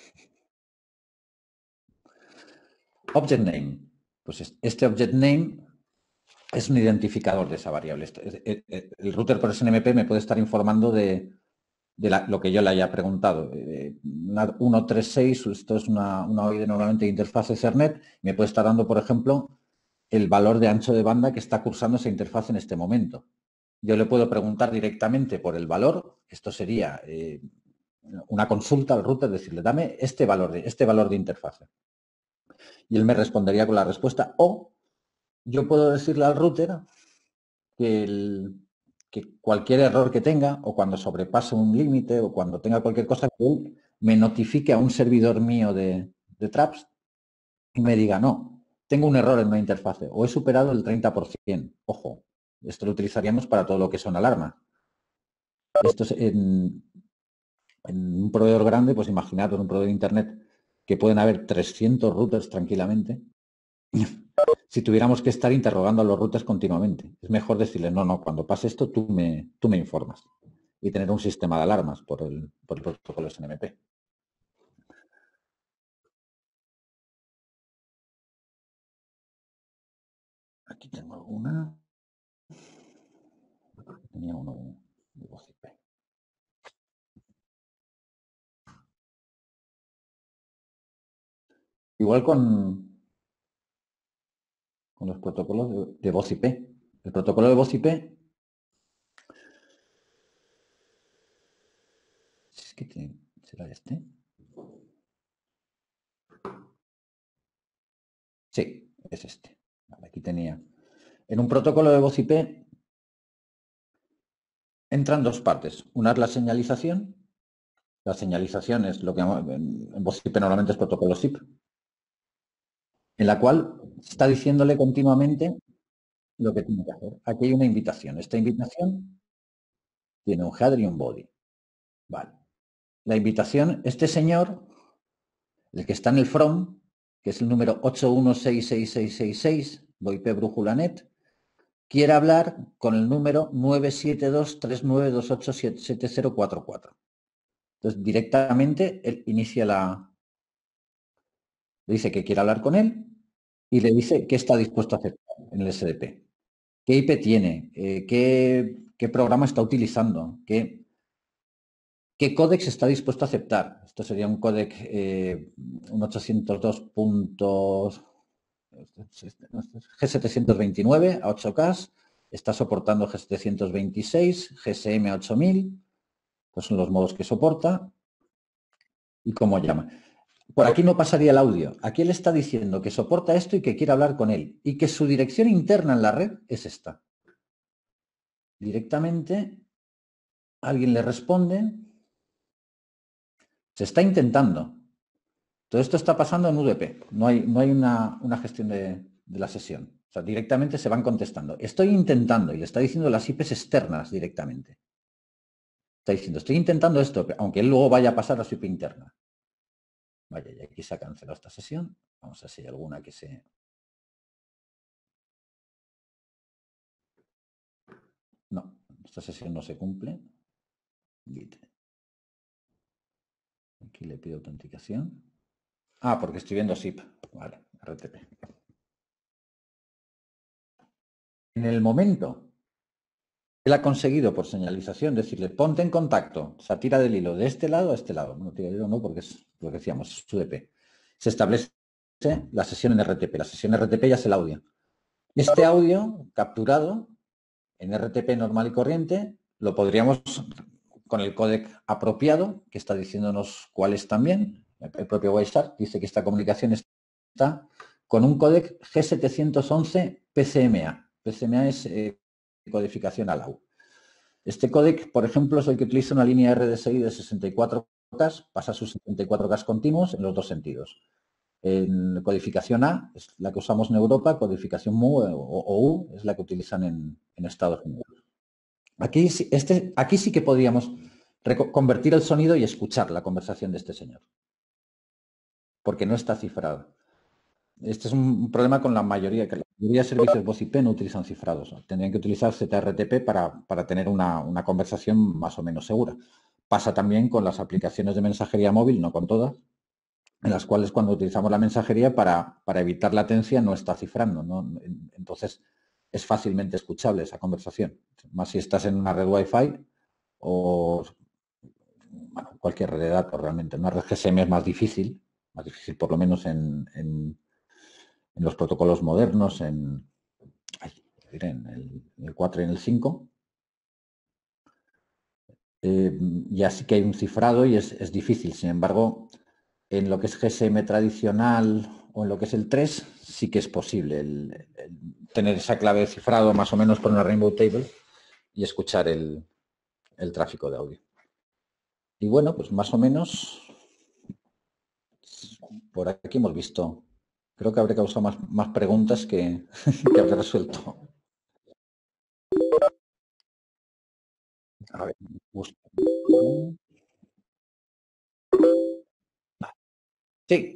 Object name. Pues este object name es un identificador de esa variable. El router por SNMP me puede estar informando de lo que yo le haya preguntado. 136, esto es una OID normalmente de interfaz Ethernet, me puede estar dando, por ejemplo, el valor de ancho de banda que está cursando esa interfaz en este momento. Yo le puedo preguntar directamente por el valor, esto sería una consulta al router, decirle, dame este valor de interfaz. Y él me respondería con la respuesta, o yo puedo decirle al router que cualquier error que tenga, o cuando sobrepase un límite, o cuando tenga cualquier cosa, que él me notifique a un servidor mío de Traps y me diga, no, tengo un error en una interfase, o he superado el 30%. Ojo, esto lo utilizaríamos para todo lo que son alarmas. Esto es en un proveedor grande, pues imaginaros un proveedor de internet que pueden haber 300 routers tranquilamente. Si tuviéramos que estar interrogando a los routers continuamente, es mejor decirle, no, cuando pase esto tú me informas. Y tener un sistema de alarmas por el protocolo SNMP. Aquí tengo alguna. Tenía uno de voz IP. Igual con los protocolos de voz IP. El protocolo de voz IP es que ¿será este? Sí, es este. Vale, aquí tenía. En un protocolo de voz IP entran dos partes. Una es la señalización. La señalización es lo que en voz IP normalmente es protocolo SIP, en la cual está diciéndole continuamente lo que tiene que hacer. Aquí hay una invitación. Esta invitación tiene un header y un body. Vale. La invitación, este señor, el que está en el from, que es el número 8166666, VoIP BrújulaNet, quiere hablar con el número 97239287044. Entonces, directamente él inicia le dice que quiere hablar con él y le dice que está dispuesto a aceptar en el SDP. ¿Qué IP tiene? ¿Qué programa está utilizando? ¿Qué códex está dispuesto a aceptar? Esto sería un códec, un 802. G729 a 8K, está soportando G726, GSM a 8000, estos son los modos que soporta y cómo llama. Por aquí no pasaría el audio. Aquí él está diciendo que soporta esto y que quiere hablar con él y que su dirección interna en la red es esta. Directamente alguien le responde, se está intentando. Todo esto está pasando en UDP, no hay una gestión de la sesión. O sea, directamente se van contestando. Estoy intentando, y le está diciendo las IPs externas directamente. Está diciendo, estoy intentando esto, aunque él luego vaya a pasar a su IP interna. Vaya, y aquí se ha cancelado esta sesión. Vamos a ver si hay alguna que se... No, esta sesión no se cumple. Git. Aquí le pido autenticación. Ah, porque estoy viendo SIP. Vale, RTP. En el momento él ha conseguido por señalización decirle ponte en contacto, o sea, tira del hilo de este lado a este lado. No tira del hilo, no, porque es lo que decíamos, es UDP. Se establece la sesión en RTP. La sesión RTP ya es el audio. Este audio capturado en RTP normal y corriente lo podríamos con el códec apropiado, que está diciéndonos cuál es también. El propio Wireshark dice que esta comunicación está con un códec G711 PCMA. PCMA es codificación ALAU. Este códec, por ejemplo, es el que utiliza una línea RDSI de 64K, pasa sus 64K continuos en los dos sentidos. En codificación A es la que usamos en Europa, codificación MU o U es la que utilizan en Estados Unidos. Aquí, aquí sí que podríamos convertir el sonido y escuchar la conversación de este señor, porque no está cifrada. Este es un problema con la mayoría, que la mayoría de servicios voz IP no utilizan cifrados, ¿no? Tendrían que utilizar ZRTP para tener una conversación más o menos segura. Pasa también con las aplicaciones de mensajería móvil, no con todas, en las cuales cuando utilizamos la mensajería para evitar latencia no está cifrando, ¿no? Entonces es fácilmente escuchable esa conversación, más si estás en una red Wi-Fi o bueno, cualquier red de datos realmente. Una red GSM es más difícil por lo menos en los protocolos modernos, en el 4 y en el 5. Ya sí que hay un cifrado y es difícil. Sin embargo, en lo que es GSM tradicional o en lo que es el 3, sí que es posible el tener esa clave de cifrado más o menos por una Rainbow Table y escuchar el tráfico de audio. Y bueno, pues más o menos por aquí hemos visto. Creo que habré causado más preguntas que habré resuelto. A ver, busco. Sí.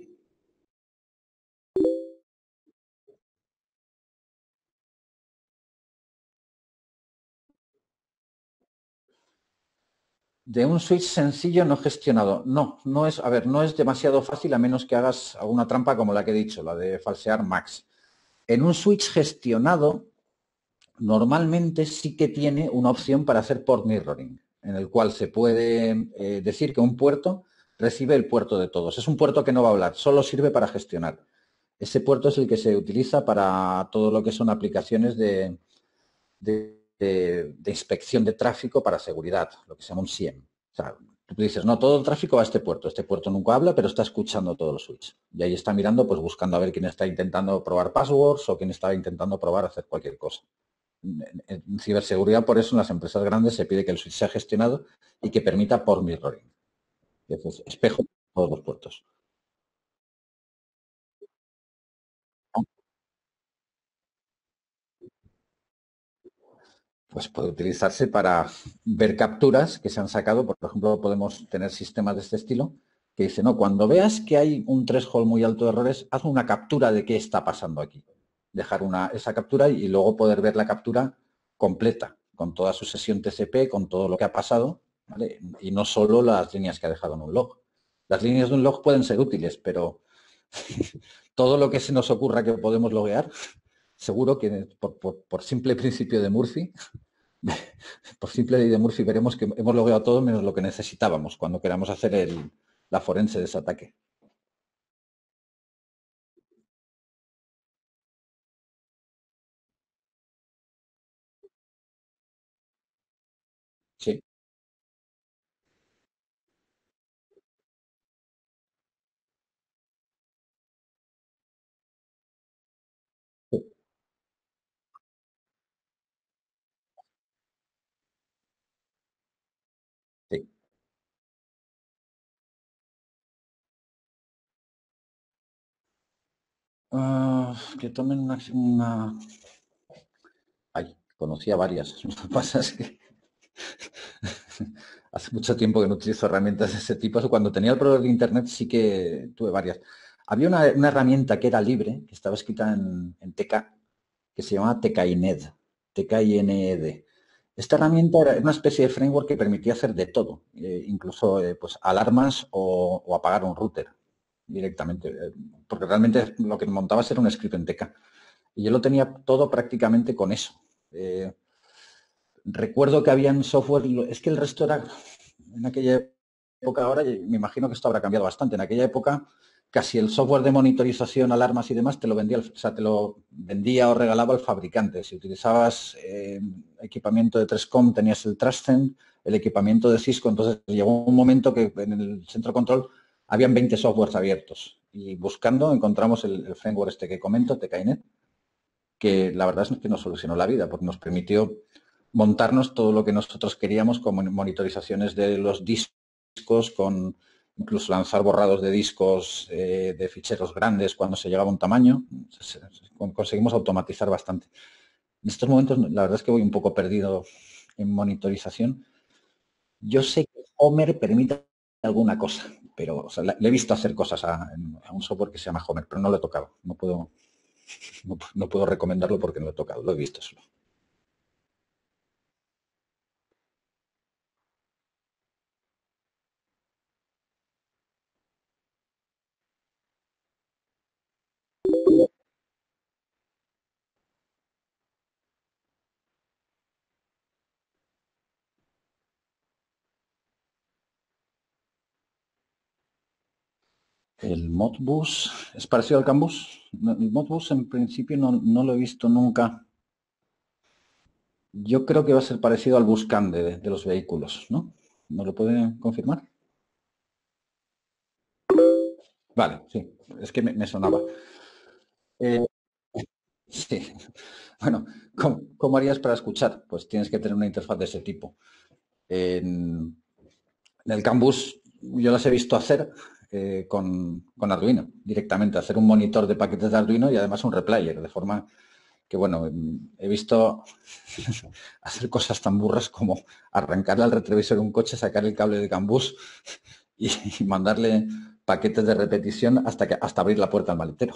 De un switch sencillo no gestionado. No, no es, a ver, no es demasiado fácil a menos que hagas alguna trampa como la que he dicho, la de falsear Max. En un switch gestionado, normalmente sí que tiene una opción para hacer port mirroring, en el cual se puede decir que un puerto recibe el puerto de todos. Es un puerto que no va a hablar, solo sirve para gestionar. Ese puerto es el que se utiliza para todo lo que son aplicaciones de inspección de tráfico para seguridad, lo que se llama un SIEM. O sea, tú dices, no, todo el tráfico va a este puerto nunca habla, pero está escuchando todos los switches. Y ahí está mirando, pues buscando a ver quién está intentando probar passwords o quién está intentando probar hacer cualquier cosa. En ciberseguridad, por eso en las empresas grandes se pide que el switch sea gestionado y que permita por mirroring. Es espejo de todos los puertos. Pues puede utilizarse para ver capturas que se han sacado. Por ejemplo, podemos tener sistemas de este estilo que dicen, no, cuando veas que hay un threshold muy alto de errores, haz una captura de qué está pasando aquí. Dejar esa captura y luego poder ver la captura completa, con toda su sesión TCP, con todo lo que ha pasado, ¿vale? Y no solo las líneas que ha dejado en un log. Las líneas de un log pueden ser útiles, pero todo lo que se nos ocurra que podemos loguear, seguro que por simple principio de Murphy, por simple ley de Murphy veremos que hemos logrado todo menos lo que necesitábamos cuando queramos hacer la forense de ese ataque. Sí. Sí. Que tomen Ay, conocía varias. Lo que pasa es que hace mucho tiempo que no utilizo herramientas de ese tipo. Cuando tenía el proveedor de Internet sí que tuve varias. Había una herramienta que era libre, que estaba escrita en TK, que se llamaba TKINED. TKINED. Esta herramienta era una especie de framework que permitía hacer de todo, incluso pues, alarmas o apagar un router directamente, porque realmente lo que montabas era un script en TK. Y yo lo tenía todo prácticamente con eso. Recuerdo que habían software, es que el resto era, en aquella época, ahora me imagino que esto habrá cambiado bastante, en aquella época casi el software de monitorización, alarmas y demás te lo vendía, o sea, te lo vendía o regalaba el fabricante. Si utilizabas equipamiento de 3Com tenías el Trustcent, el equipamiento de Cisco, entonces llegó un momento que en el centro de control habían 20 softwares abiertos y buscando encontramos el framework este que comento, TKINET, que la verdad es que nos solucionó la vida porque nos permitió montarnos todo lo que nosotros queríamos como monitorizaciones de los discos, con incluso lanzar borrados de discos de ficheros grandes cuando se llegaba a un tamaño. Conseguimos automatizar bastante. En estos momentos la verdad es que voy un poco perdido en monitorización. Yo sé que Homer permite alguna cosa, pero o sea, le he visto hacer cosas a un software que se llama Homer, pero no lo he tocado. No puedo recomendarlo porque no lo he tocado, lo he visto solo. El Modbus es parecido al CAN bus. El Modbus en principio no lo he visto nunca. Yo creo que va a ser parecido al Buscan de los vehículos, ¿no? ¿No lo pueden confirmar? Vale, sí, es que me sonaba. Eh, sí, bueno, ¿cómo harías para escuchar? Pues tienes que tener una interfaz de ese tipo. En el Campus yo las he visto hacer con Arduino, directamente, hacer un monitor de paquetes de Arduino y además un replayer, de forma que, bueno, he visto hacer cosas tan burras como arrancarle al retrovisor un coche, sacar el cable de Campus y mandarle paquetes de repetición hasta abrir la puerta al maletero.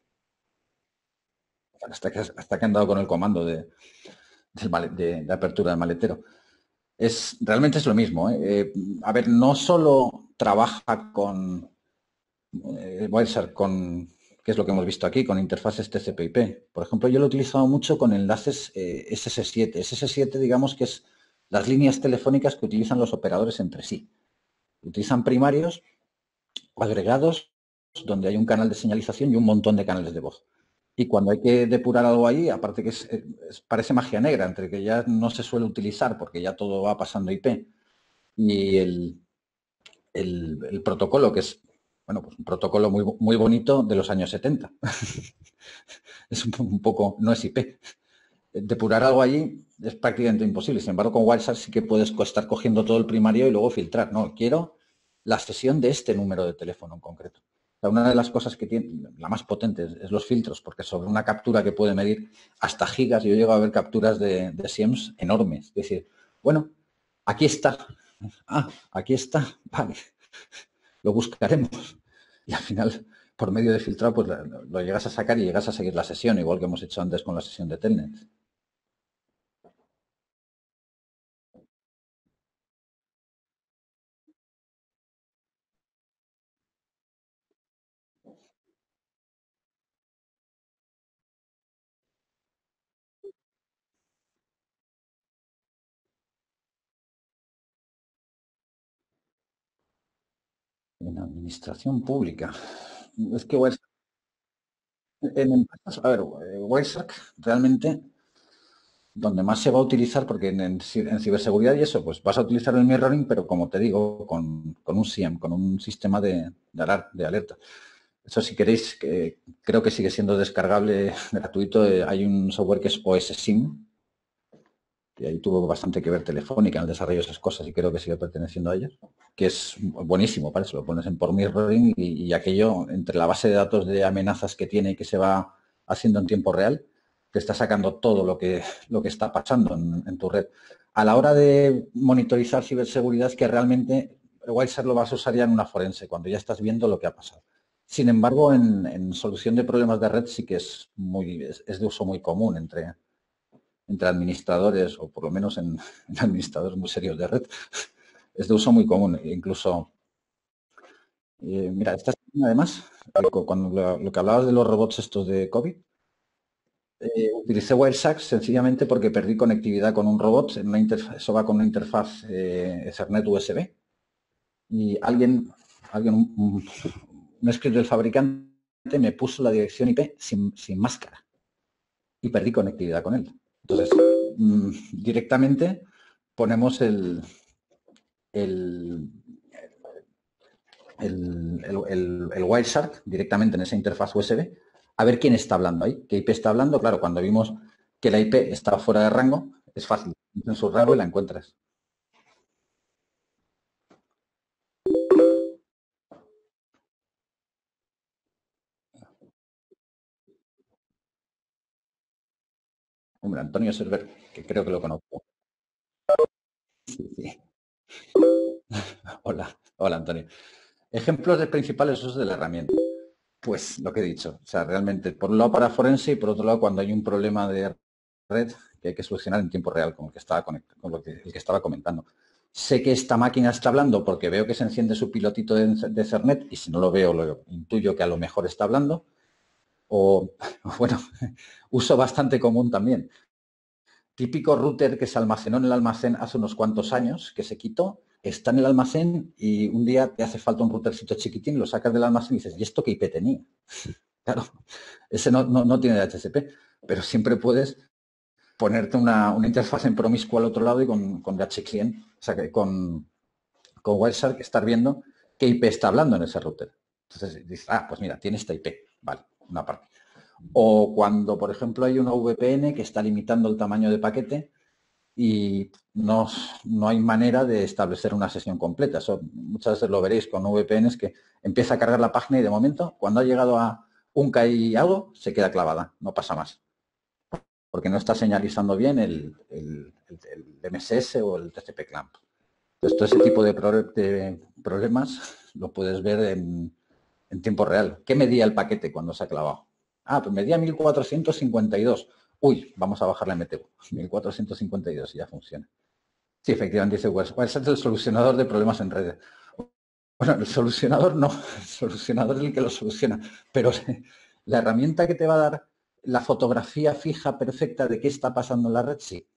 Hasta que han dado con el comando de apertura del maletero. Realmente es lo mismo. A ver, no solo trabaja con Wireshark, que es lo que hemos visto aquí, con interfaces TCP/IP. Por ejemplo, yo lo he utilizado mucho con enlaces SS7. SS7, digamos que es las líneas telefónicas que utilizan los operadores entre sí. Utilizan primarios agregados donde hay un canal de señalización y un montón de canales de voz. Y cuando hay que depurar algo ahí, aparte que parece magia negra, entre que ya no se suele utilizar porque ya todo va pasando IP, y el protocolo, que es, bueno, pues un protocolo muy bonito de los años 70. Es un poco, no es IP. Depurar algo allí es prácticamente imposible. Sin embargo, con WhatsApp sí que puedes estar cogiendo todo el primario y luego filtrar. No, quiero la sesión de este número de teléfono en concreto. O sea, una de las cosas que tiene, la más potente, es los filtros, porque sobre una captura que puede medir hasta gigas, yo llego a ver capturas de SIEMs enormes. Es decir, bueno, aquí está. Ah, aquí está. Vale, lo buscaremos. Y al final, por medio de filtrado, pues lo llegas a sacar y llegas a seguir la sesión, igual que hemos hecho antes con la sesión de Telnet. En administración pública. Es que en empresas, a ver, Wireshark realmente donde más se va a utilizar, porque en ciberseguridad y eso, pues vas a utilizar el mirroring, pero como te digo, con un SIEM, con un sistema de alerta. Eso si queréis, creo que sigue siendo descargable gratuito. Hay un software que es OSSIM, y ahí tuvo bastante que ver Telefónica en el desarrollo de esas cosas y creo que sigue perteneciendo a ellos, que es buenísimo para eso, lo pones en por mirroring y aquello, entre la base de datos de amenazas que tiene y que se va haciendo en tiempo real, te está sacando todo lo que está pasando en tu red. A la hora de monitorizar ciberseguridad es que realmente Wireshark lo vas a usar ya en una forense, cuando ya estás viendo lo que ha pasado. Sin embargo, en solución de problemas de red sí que es de uso muy común entre administradores, o por lo menos en administradores muy serios de red, es de uso muy común. Incluso, mira, esta semana además, cuando lo que hablabas de los robots estos de COVID, utilicé Wireshark sencillamente porque perdí conectividad con un robot en una interfaz, eso va con una interfaz Ethernet USB, y un script del fabricante me puso la dirección IP sin máscara y perdí conectividad con él. Entonces, directamente ponemos el, el Wireshark directamente en esa interfaz USB a ver quién está hablando ahí, qué IP está hablando. Claro, cuando vimos que la IP estaba fuera de rango, es fácil, en su rango y la encuentras. Hombre, Antonio Server, que creo que lo conozco. Sí, sí. Hola, hola Antonio. Ejemplos de principales usos de la herramienta. Pues lo que he dicho, o sea, realmente, por un lado para forense y por otro lado cuando hay un problema de red que hay que solucionar en tiempo real, con el que estaba, el que estaba comentando. Sé que esta máquina está hablando porque veo que se enciende su pilotito de Ethernet y si no lo veo, lo intuyo que a lo mejor está hablando. O, bueno, uso bastante común también. Típico router que se almacenó en el almacén hace unos cuantos años, que se quitó, está en el almacén y un día te hace falta un routercito chiquitín, lo sacas del almacén y dices, ¿y esto qué IP tenía? Claro, ese no tiene DHCP, pero siempre puedes ponerte una interfaz en promiscuo al otro lado y con DHClient, o sea, que con Wireshark estar viendo qué IP está hablando en ese router. Entonces dices, pues mira, tiene esta IP, vale, una parte. O cuando, por ejemplo, hay una VPN que está limitando el tamaño de paquete y no hay manera de establecer una sesión completa. Eso muchas veces lo veréis con VPNs que empieza a cargar la página y de momento, cuando ha llegado a un K y algo, se queda clavada, no pasa más. Porque no está señalizando bien el MSS o el TCP clamp. Entonces, todo ese tipo de problemas lo puedes ver en tiempo real. ¿Qué medía el paquete cuando se ha clavado? Pues medía 1452. Uy, vamos a bajar la MTU. 1452 y ya funciona. Sí, efectivamente dice Wireshark es el solucionador de problemas en redes. Bueno, el solucionador no, el solucionador es el que lo soluciona, pero la herramienta que te va a dar la fotografía fija perfecta de qué está pasando en la red, sí.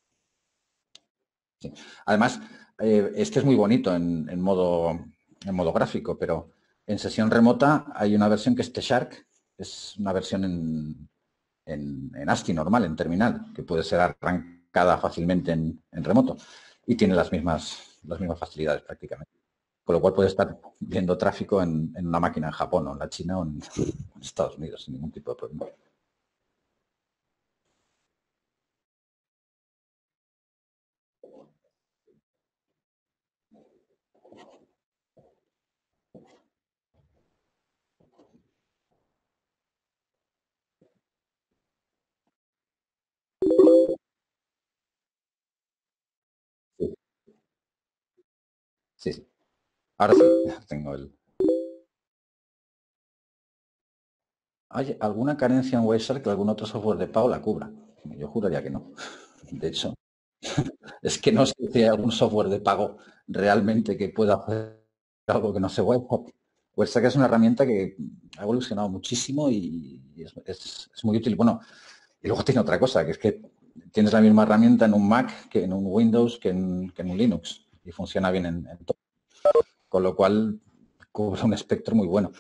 Sí. Además, este es muy bonito en modo gráfico, pero en sesión remota hay una versión que es T-Shark, es una versión en ASCII normal, en terminal, que puede ser arrancada fácilmente en remoto y tiene las mismas facilidades prácticamente. Con lo cual puede estar viendo tráfico en una máquina en Japón o en la China o en Estados Unidos sin ningún tipo de problema. Sí, sí, sí. Ahora sí, tengo el... ¿Hay alguna carencia en Wireshark que algún otro software de pago la cubra? Yo juraría que no. De hecho, es que no sé si hay algún software de pago realmente que pueda hacer algo que no sea Wireshark. Wireshark es una herramienta que ha evolucionado muchísimo y es muy útil. Bueno, y luego tiene otra cosa, que es que tienes la misma herramienta en un Mac que en un Windows que en un Linux y funciona bien en todo. Con lo cual cubre un espectro muy bueno.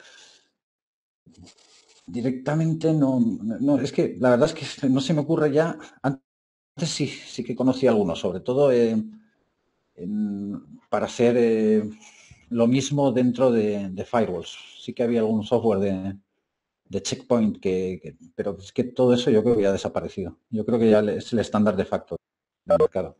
Directamente no, es que la verdad es que no se me ocurre ya. Antes sí que conocí algunos, sobre todo para hacer lo mismo dentro de firewalls. Sí que había algún software de checkpoint, pero es que todo eso yo creo que ya ha desaparecido. Yo creo que ya es el estándar de facto del mercado.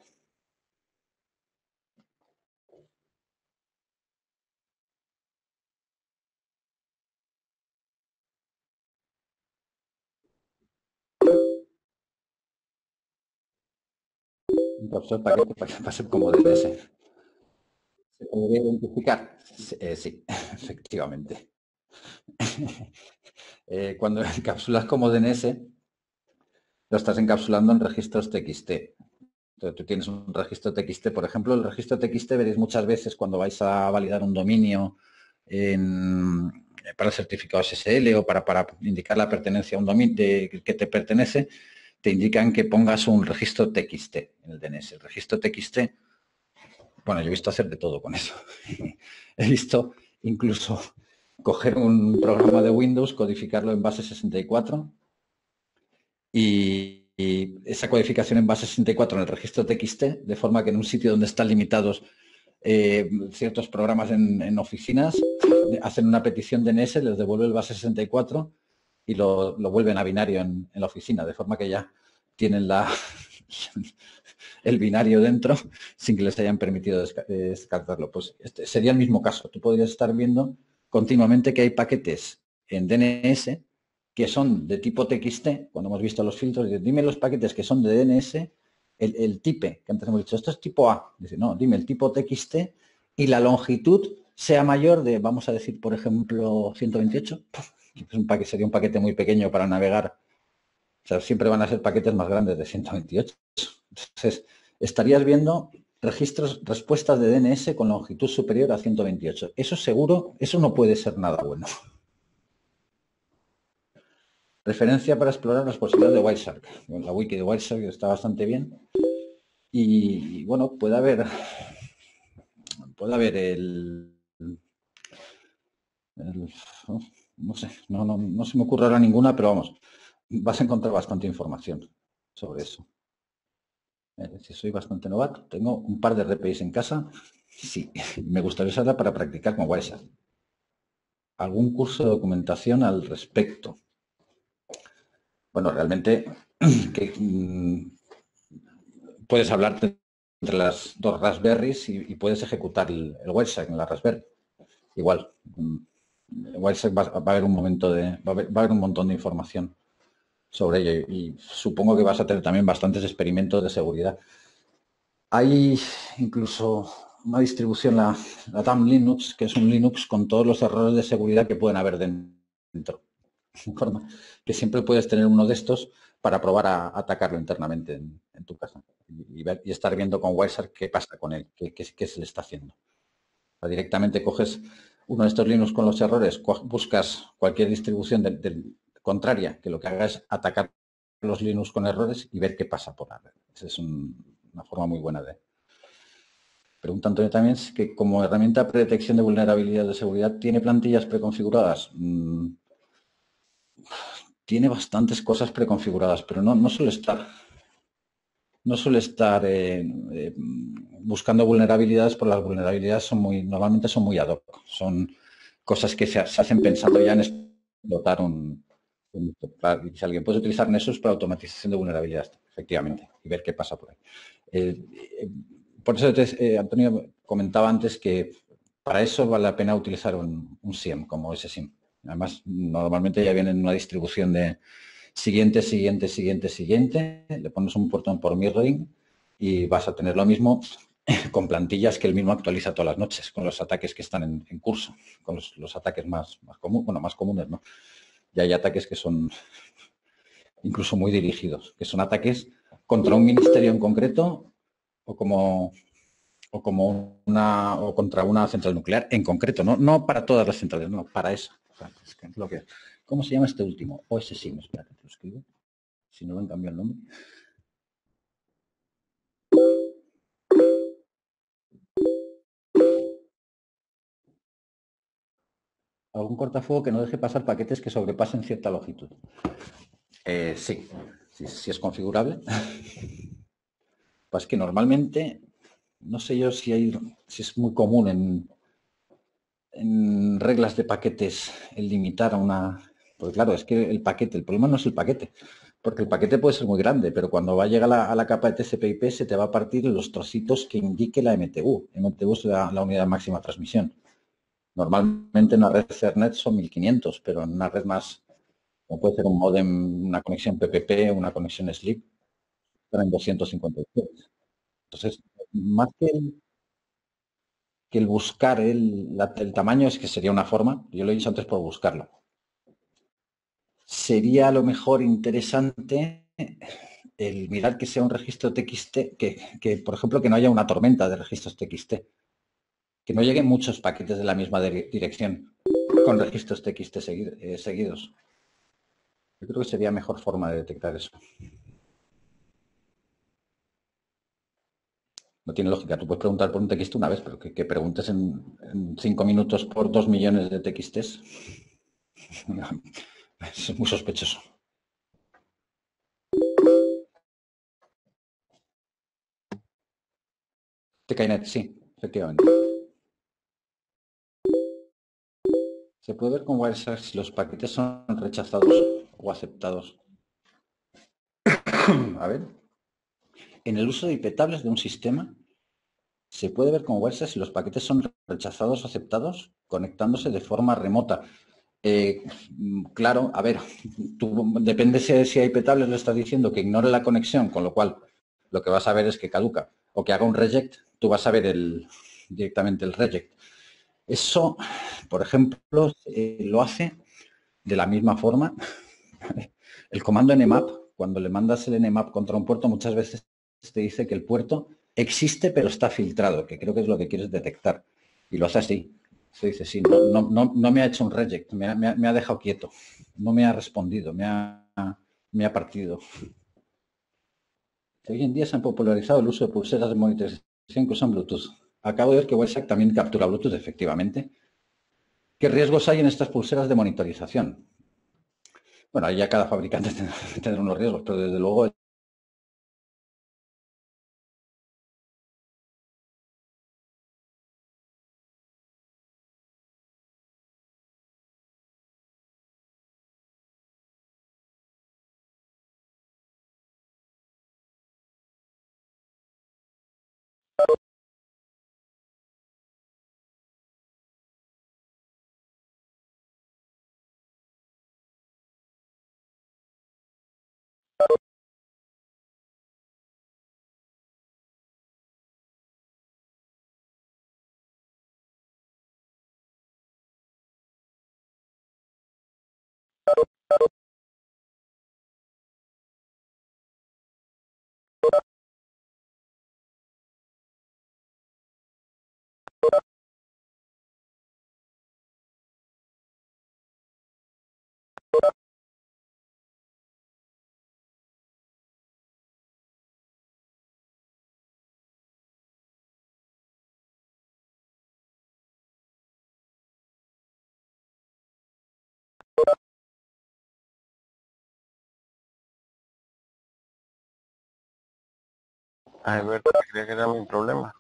Un capture paquete para que pase como DNS. ¿Se podría identificar? Sí, efectivamente. Cuando encapsulas como DNS, lo estás encapsulando en registros TXT. Entonces, tú tienes un registro TXT, por ejemplo, el registro TXT veréis muchas veces cuando vais a validar un dominio para el certificado SSL o para indicar la pertenencia a un dominio que te pertenece, te indican que pongas un registro TXT en el DNS. El registro TXT, bueno, yo he visto hacer de todo con eso. He visto incluso coger un programa de Windows, codificarlo en base 64 y esa codificación en base 64 en el registro TXT, de forma que en un sitio donde están limitados ciertos programas en oficinas, hacen una petición DNS, les devuelve el base 64 y lo vuelven a binario en la oficina, de forma que ya tienen el binario dentro sin que les hayan permitido descartarlo. Pues este sería el mismo caso. Tú podrías estar viendo continuamente que hay paquetes en DNS que son de tipo TXT, cuando hemos visto los filtros, dime los paquetes que son de DNS el type, que antes hemos dicho, esto es tipo A. Dice, no, dime el tipo TXT y la longitud sea mayor de, vamos a decir, por ejemplo, 128. Sería un paquete muy pequeño para navegar. O sea, siempre van a ser paquetes más grandes de 128. Entonces, estarías viendo respuestas de DNS con longitud superior a 128. Eso seguro, eso no puede ser nada bueno. Referencia para explorar las posibilidades de Wireshark. La wiki de Wireshark está bastante bien. Y bueno, puede haber no sé, no se me ocurre ahora ninguna, pero vamos, vas a encontrar bastante información sobre eso. Si soy bastante novato, tengo un par de RPIs en casa. Sí, me gustaría usarla para practicar con Wireshark. ¿Algún curso de documentación al respecto? Bueno, realmente puedes hablarte entre las dos Raspberries y puedes ejecutar el Wireshark en la Raspberry. Igual, Wireshark va a haber un montón de información sobre ello y supongo que vas a tener también bastantes experimentos de seguridad. Hay incluso una distribución, la TAM Linux, que es un Linux con todos los errores de seguridad que pueden haber dentro. De forma que siempre puedes tener uno de estos para probar a atacarlo internamente en tu casa y estar viendo con Wireshark qué pasa con él, qué se le está haciendo. O sea, directamente coges uno de estos Linux con los errores, buscas cualquier distribución contraria que lo que haga es atacar los Linux con errores y ver qué pasa por la red. Esa es una forma muy buena de... Pregunta Antonio también que como herramienta de detección de vulnerabilidades de seguridad, ¿tiene plantillas preconfiguradas? Tiene bastantes cosas preconfiguradas, pero no suele estar. No suele estar buscando vulnerabilidades, porque las vulnerabilidades normalmente son muy ad hoc. Son cosas que se hacen pensando ya en explotar si alguien puede utilizar Nessus para automatización de vulnerabilidades, efectivamente, y ver qué pasa por ahí. Por eso, Antonio comentaba antes que para eso vale la pena utilizar un SIEM como SSIM. Además, normalmente ya viene en una distribución de siguiente, le pones un botón por mirroring y vas a tener lo mismo con plantillas que él mismo actualiza todas las noches, con los ataques que están en curso, con los ataques más comunes, ¿no? Y hay ataques que son incluso muy dirigidos, que son ataques contra un ministerio en concreto o contra una central nuclear en concreto, no para todas las centrales, no, para eso. O sea, es lo que, ¿cómo se llama este último? OSSIM, espérate, te lo escribo. Si no lo han cambiado el nombre. Algún cortafuego que no deje pasar paquetes que sobrepasen cierta longitud. Sí es configurable. Pues que normalmente, no sé yo si es muy común en reglas de paquetes el limitar a una... Pues claro, es que el problema no es el paquete, porque el paquete puede ser muy grande, pero cuando va a llegar a la capa de TCP/IP se te va a partir en los trocitos que indique la MTU. MTU es la unidad máxima de transmisión. Normalmente en una red Ethernet son 1500, pero en una red más, como puede ser un modem, una conexión PPP, una conexión SLIP, están en 256. Entonces, más que el buscar el tamaño, es que sería una forma, yo lo he dicho antes por buscarlo. Sería a lo mejor interesante el mirar que sea un registro TXT, que por ejemplo, que no haya una tormenta de registros TXT, que no lleguen muchos paquetes de la misma dirección con registros TXT seguidos. Yo creo que sería mejor forma de detectar eso. No tiene lógica. Tú puedes preguntar por un TXT una vez, pero que preguntes en 5 minutos por 2 millones de TXTs. Es muy sospechoso. TKNet, sí, efectivamente. Se puede ver con Wireshark si los paquetes son rechazados o aceptados. A ver. En el uso de IP tables de un sistema, se puede ver con Wireshark si los paquetes son rechazados o aceptados conectándose de forma remota. Claro, a ver, depende si hay IP tables, le estás diciendo que ignore la conexión, con lo cual lo que vas a ver es que caduca. O que haga un reject, tú vas a ver directamente el reject. Eso, por ejemplo, lo hace de la misma forma. El comando nmap, cuando le mandas el nmap contra un puerto, muchas veces te dice que el puerto existe pero está filtrado, que creo que es lo que quieres detectar. Y lo hace así. Se dice, sí, no me ha hecho un reject, me ha dejado quieto, no me ha respondido, me ha partido. Hoy en día se han popularizado el uso de pulseras de monitorización que usan Bluetooth. Acabo de ver que WhatsApp también captura Bluetooth, efectivamente. ¿Qué riesgos hay en estas pulseras de monitorización? Bueno, ahí ya cada fabricante tendrá unos riesgos, pero desde luego Alberto, creía que era mi problema.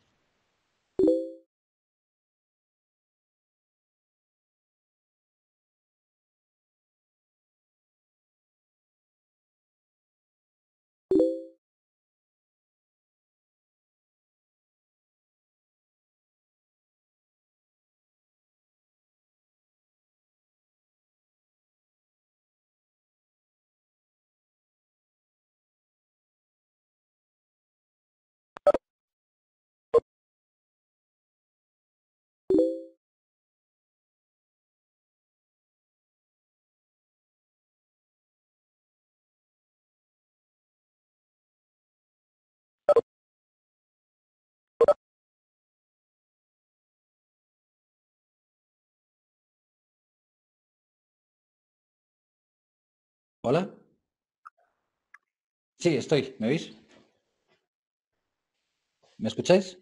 ¿hola? Sí, estoy. ¿Me oís? ¿Me escucháis?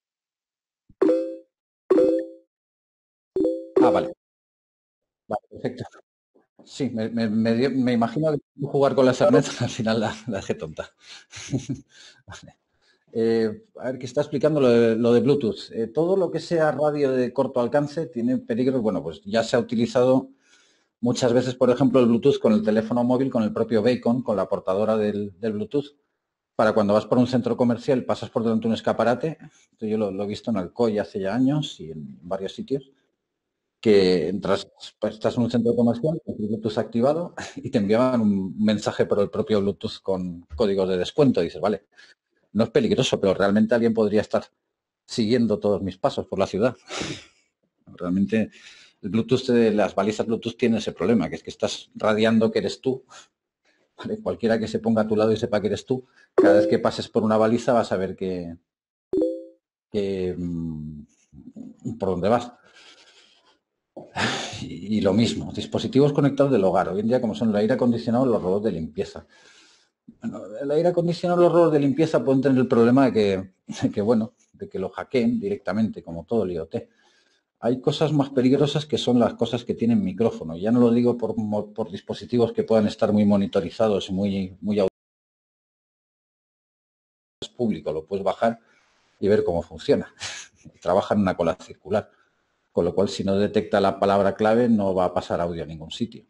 Ah, vale. Vale, perfecto. Sí, me imagino que jugar con la Ethernet al final la dejé tonta. Vale. A ver, que está explicando lo de Bluetooth. Todo lo que sea radio de corto alcance tiene peligros. Bueno, pues ya se ha utilizado muchas veces, por ejemplo, el Bluetooth con el teléfono móvil, con el propio Beacon, con la portadora del Bluetooth, para cuando vas por un centro comercial, pasas por delante de un escaparate. Esto yo lo he visto en Alcoy hace ya años y en varios sitios, que entras, pues, estás en un centro comercial con el Bluetooth activado y te enviaban un mensaje por el propio Bluetooth con códigos de descuento. Y dices, vale, no es peligroso, pero realmente alguien podría estar siguiendo todos mis pasos por la ciudad. Realmente el Bluetooth, las balizas Bluetooth tienen ese problema, que es que estás radiando que eres tú. ¿Vale? Cualquiera que se ponga a tu lado y sepa que eres tú, cada vez que pases por una baliza vas a ver que por dónde vas. Y lo mismo, dispositivos conectados del hogar. Hoy en día, como son el aire acondicionado, los robots de limpieza. Bueno, el aire acondicionado, los robots de limpieza pueden tener el problema de que lo hackeen directamente, como todo el IoT. Hay cosas más peligrosas que son las cosas que tienen micrófono. Ya no lo digo por dispositivos que puedan estar muy monitorizados y muy público. Lo puedes bajar y ver cómo funciona. Trabaja en una cola circular. Con lo cual, si no detecta la palabra clave, no va a pasar audio a ningún sitio.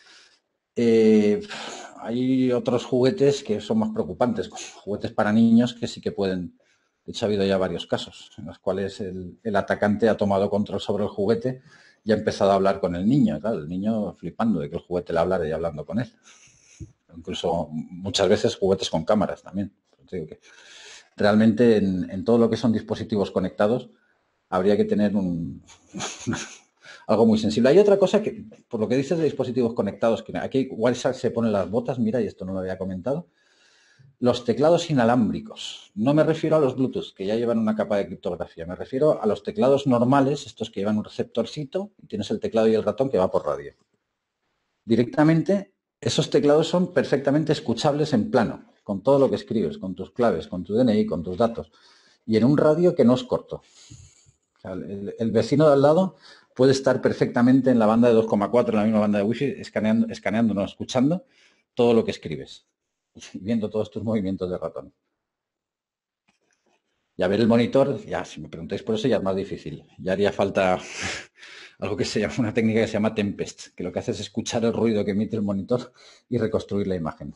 Hay otros juguetes que son más preocupantes, juguetes para niños que sí que pueden. De hecho, ha habido ya varios casos en los cuales el atacante ha tomado control sobre el juguete y ha empezado a hablar con el niño. Claro, el niño flipando de que el juguete le hablara y hablando con él. Incluso muchas veces juguetes con cámaras también. Te digo que realmente en todo lo que son dispositivos conectados habría que tener algo muy sensible. Hay otra cosa que, por lo que dices de dispositivos conectados, que aquí WhatsApp se pone las botas, mira, y esto no lo había comentado. Los teclados inalámbricos. No me refiero a los Bluetooth, que ya llevan una capa de criptografía. Me refiero a los teclados normales, estos que llevan un receptorcito, y tienes el teclado y el ratón que va por radio. Directamente, esos teclados son perfectamente escuchables en plano, con todo lo que escribes, con tus claves, con tu DNI, con tus datos, y en un radio que no es corto. O sea, el vecino de al lado puede estar perfectamente en la banda de 2,4, en la misma banda de Wi-Fi, escaneando, no, escuchando todo lo que escribes y viendo todos tus movimientos de ratón. Y a ver el monitor, ya si me preguntáis por eso ya es más difícil. Ya haría falta algo que se llama, una técnica que se llama Tempest, que lo que hace es escuchar el ruido que emite el monitor y reconstruir la imagen.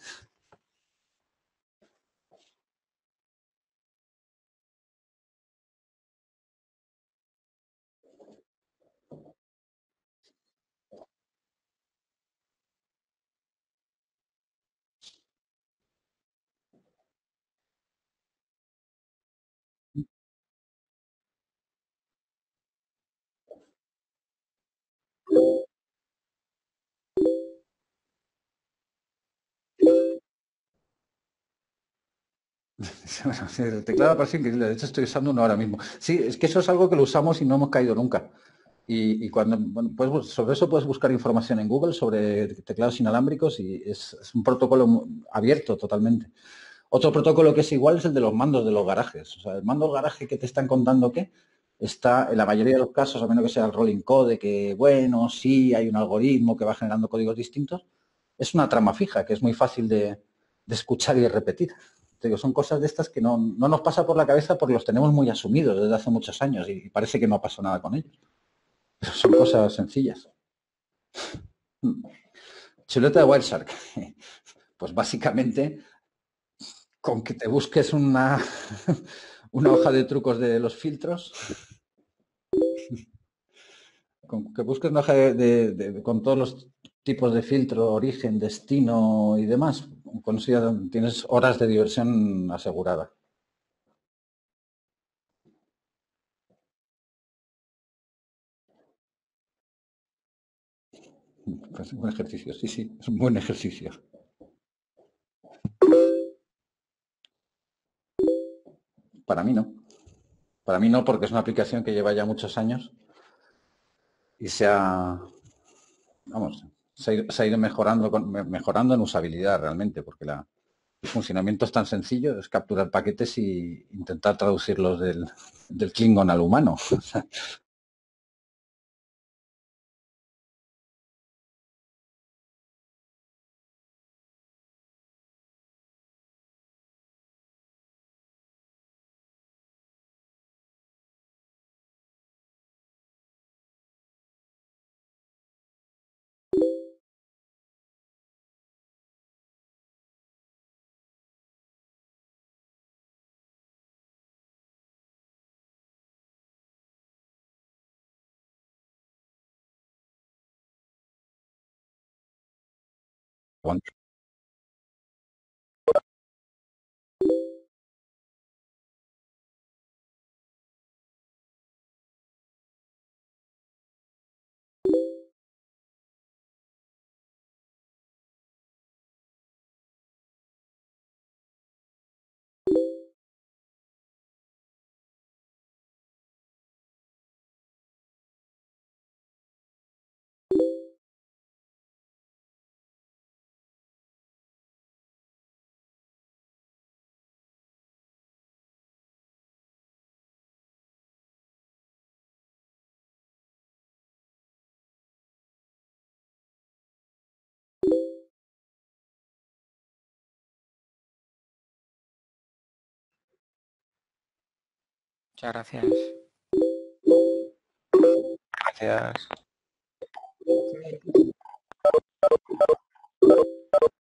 El teclado parece increíble, de hecho estoy usando uno ahora mismo. Sí, es que eso es algo que lo usamos y no hemos caído nunca. Y cuando, bueno, pues sobre eso puedes buscar información en Google sobre teclados inalámbricos y es un protocolo abierto totalmente. Otro protocolo que es igual es el de los mandos de los garajes. O sea, el mando del garaje que te están contando que está, en la mayoría de los casos, a menos que sea el rolling code, que bueno, sí, hay un algoritmo que va generando códigos distintos, es una trama fija, que es muy fácil de escuchar y de repetir. Te digo, son cosas de estas que no nos pasa por la cabeza porque los tenemos muy asumidos desde hace muchos años y parece que no ha pasado nada con ellos. Pero son cosas sencillas. Chuleta de Wireshark. Pues básicamente con que te busques una hoja de trucos de los filtros, con que busques una hoja con todos los tipos de filtro, origen, destino y demás, con eso ya tienes horas de diversión asegurada. Pues un buen ejercicio, sí, sí, es un buen ejercicio. Para mí no. Para mí no, porque es una aplicación que lleva ya muchos años y vamos, se ha ido mejorando en usabilidad realmente, porque el funcionamiento es tan sencillo, es capturar paquetes y intentar traducirlos del Klingon al humano. Muchas gracias. Gracias.